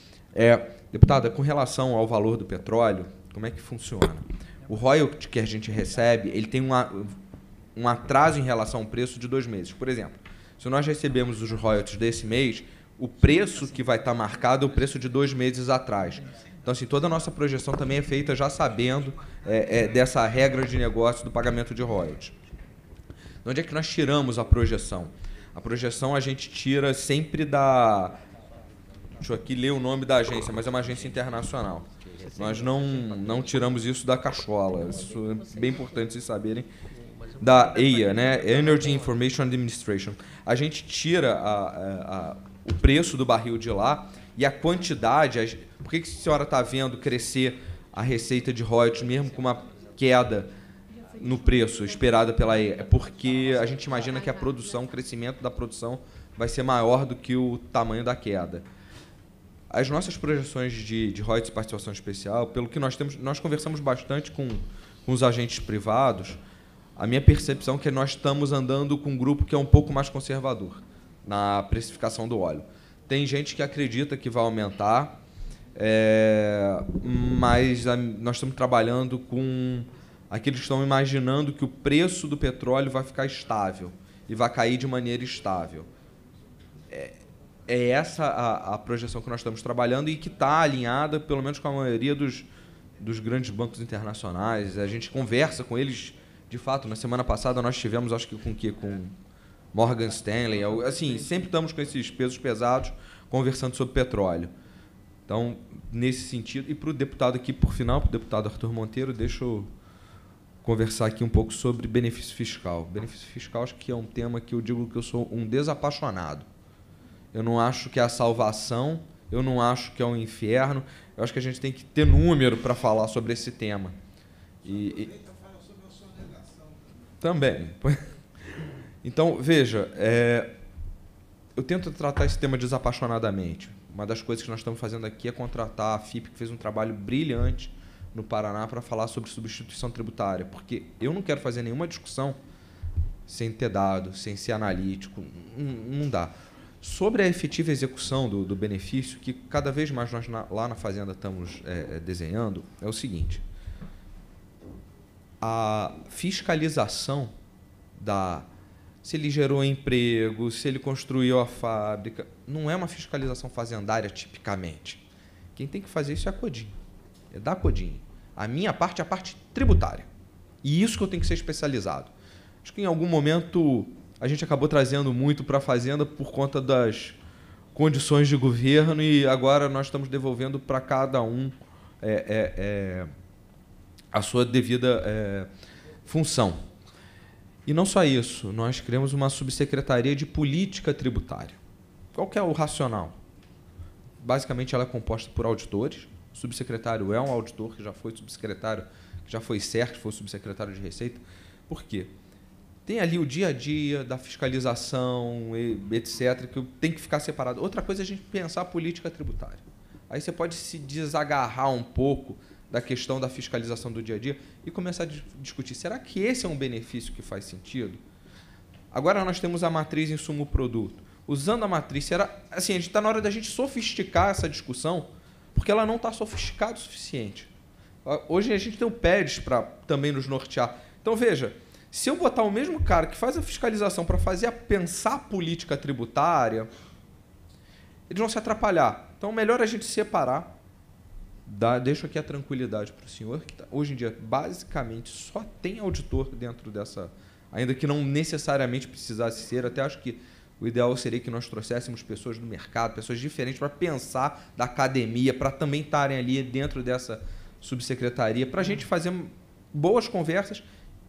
Deputada, com relação ao valor do petróleo, como é que funciona? O royalty que a gente recebe, ele tem um atraso em relação ao preço de 2 meses. Por exemplo, se nós recebemos os royalties desse mês, o preço que vai estar marcado é o preço de 2 meses atrás. Então, assim, toda a nossa projeção também é feita já sabendo dessa regra de negócio do pagamento de royalties. De onde é que nós tiramos a projeção? A projeção a gente tira sempre da... Deixa eu aqui ler o nome da agência, mas é uma agência internacional. Nós não tiramos isso da cachola. Isso é bem importante vocês saberem. Da EIA, né? Energy Information Administration. A gente tira o preço do barril de lá e a quantidade. Por que a senhora está vendo crescer a receita de royalties, mesmo com uma queda no preço esperada pela EIA? É porque a gente imagina que o crescimento da produção vai ser maior do que o tamanho da queda. As nossas projeções de royalties e participação especial, pelo que nós temos, nós conversamos bastante com com os agentes privados, a minha percepção é que nós estamos andando com um grupo que é um pouco mais conservador na precificação do óleo. Tem gente que acredita que vai aumentar, mas nós estamos trabalhando com aqueles que estão imaginando que o preço do petróleo vai ficar estável e vai cair de maneira estável. É essa a projeção que nós estamos trabalhando e que está alinhada, pelo menos, com a maioria dos grandes bancos internacionais. A gente conversa com eles, de fato. Na semana passada nós tivemos, acho que com Morgan Stanley. Assim, sempre estamos com esses pesos pesados conversando sobre petróleo. Então, nesse sentido, e para o deputado aqui, por final, para o deputado Arthur Monteiro, deixa eu conversar aqui um pouco sobre benefício fiscal. Benefício fiscal, acho que é um tema que eu digo que eu sou um desapaixonado. Eu não acho que é a salvação, eu não acho que é um inferno. Eu acho que a gente tem que ter número para falar sobre esse tema. Também. Então, veja, eu tento tratar esse tema desapaixonadamente. Uma das coisas que nós estamos fazendo aqui é contratar a FIP, que fez um trabalho brilhante no Paraná para falar sobre substituição tributária, porque eu não quero fazer nenhuma discussão sem ter dado, sem ser analítico, não dá. Sobre a efetiva execução do benefício, que cada vez mais nós lá na Fazenda estamos desenhando, é o seguinte: a fiscalização se ele gerou emprego, se ele construiu a fábrica, não é uma fiscalização fazendária tipicamente. Quem tem que fazer isso é a Codin. É da Codin. A minha parte é a parte tributária. E isso que eu tenho que ser especializado. Acho que em algum momento a gente acabou trazendo muito para a Fazenda por conta das condições de governo e agora nós estamos devolvendo para cada um a sua devida função. E não só isso, nós criamos uma subsecretaria de política tributária. Qual que é o racional? Basicamente, ela é composta por auditores. O subsecretário é um auditor que já foi subsecretário, que já foi CERC, foi subsecretário de Receita. Por quê? Tem ali o dia a dia da fiscalização, etc., que tem que ficar separado. Outra coisa é a gente pensar a política tributária. Aí você pode se desagarrar um pouco da questão da fiscalização do dia a dia e começar a discutir, será que esse é um benefício que faz sentido? Agora nós temos a matriz insumo-produto. Usando a matriz, assim, a gente está na hora da gente sofisticar essa discussão, porque ela não está sofisticada o suficiente. Hoje a gente tem o PEDS para também nos nortear. Então, veja, se eu botar o mesmo cara que faz a fiscalização para pensar a política tributária, eles vão se atrapalhar. Então, melhor a gente separar. Deixo aqui a tranquilidade para o senhor, que hoje em dia, basicamente, só tem auditor dentro dessa... Ainda que não necessariamente precisasse ser, até acho que o ideal seria que nós trouxéssemos pessoas do mercado, pessoas diferentes, para pensar da academia, para também estarem ali dentro dessa subsecretaria, para a gente fazer boas conversas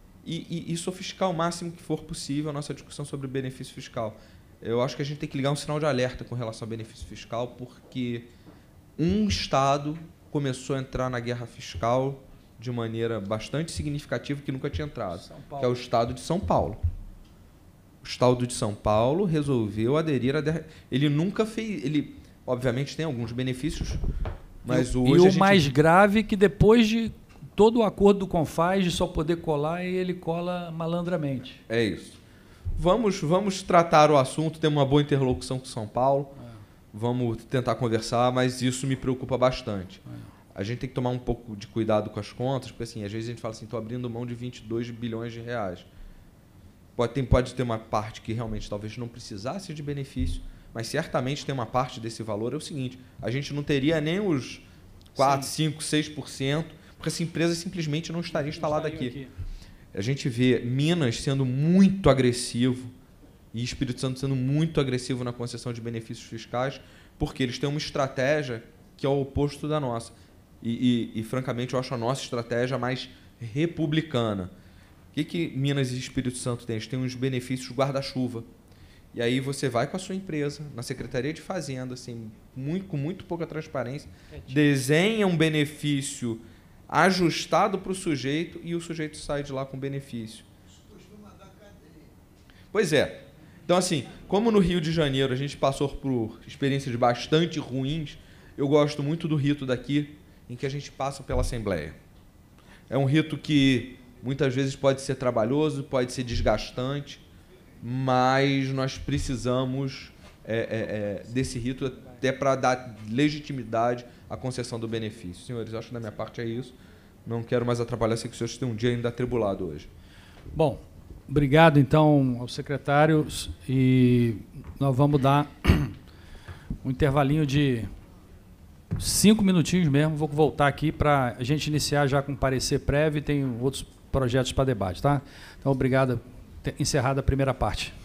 e sofisticar o máximo que for possível a nossa discussão sobre o benefício fiscal. Eu acho que a gente tem que ligar um sinal de alerta com relação ao benefício fiscal, porque um Estado começou a entrar na guerra fiscal de maneira bastante significativa que nunca tinha entrado, que é o Estado de São Paulo. O Estado de São Paulo resolveu aderir a... Ele nunca fez... Ele, obviamente, tem alguns benefícios, mas hoje... E o mais grave é que depois de todo o acordo do CONFAS de só poder colar, ele cola malandramente. É isso. Vamos tratar o assunto, temos uma boa interlocução com São Paulo. Vamos tentar conversar, mas isso me preocupa bastante. A gente tem que tomar um pouco de cuidado com as contas, porque assim, às vezes a gente fala assim, estou abrindo mão de 22 bilhões de reais. Pode ter uma parte que realmente talvez não precisasse de benefício, mas certamente tem uma parte desse valor. É o seguinte, a gente não teria nem os 4, 5, 6%, porque essa empresa simplesmente não estaria instalada aqui. A gente vê Minas sendo muito agressivo, e Espírito Santo sendo muito agressivo na concessão de benefícios fiscais, porque eles têm uma estratégia que é o oposto da nossa. E francamente, eu acho a nossa estratégia mais republicana. O que Minas e Espírito Santo têm? Eles têm uns benefícios guarda-chuva. E aí você vai com a sua empresa, na Secretaria de Fazenda, assim, com muito pouca transparência, desenha um benefício ajustado para o sujeito e o sujeito sai de lá com benefício. Isso costuma dar cadeia. Pois é. Então, assim, como no Rio de Janeiro a gente passou por experiências bastante ruins, eu gosto muito do rito daqui, em que a gente passa pela Assembleia. É um rito que muitas vezes pode ser trabalhoso, pode ser desgastante, mas nós precisamos desse rito até para dar legitimidade à concessão do benefício. Senhores, acho que da minha parte é isso. Não quero mais atrapalhar, sei que os senhores têm um dia ainda atribulado hoje. Bom, obrigado, então, aos secretários. E nós vamos dar um intervalinho de 5 minutinhos mesmo. Vou voltar aqui para a gente iniciar já com parecer prévio e tem outros projetos para debate, tá? Então, obrigado. Encerrada a primeira parte.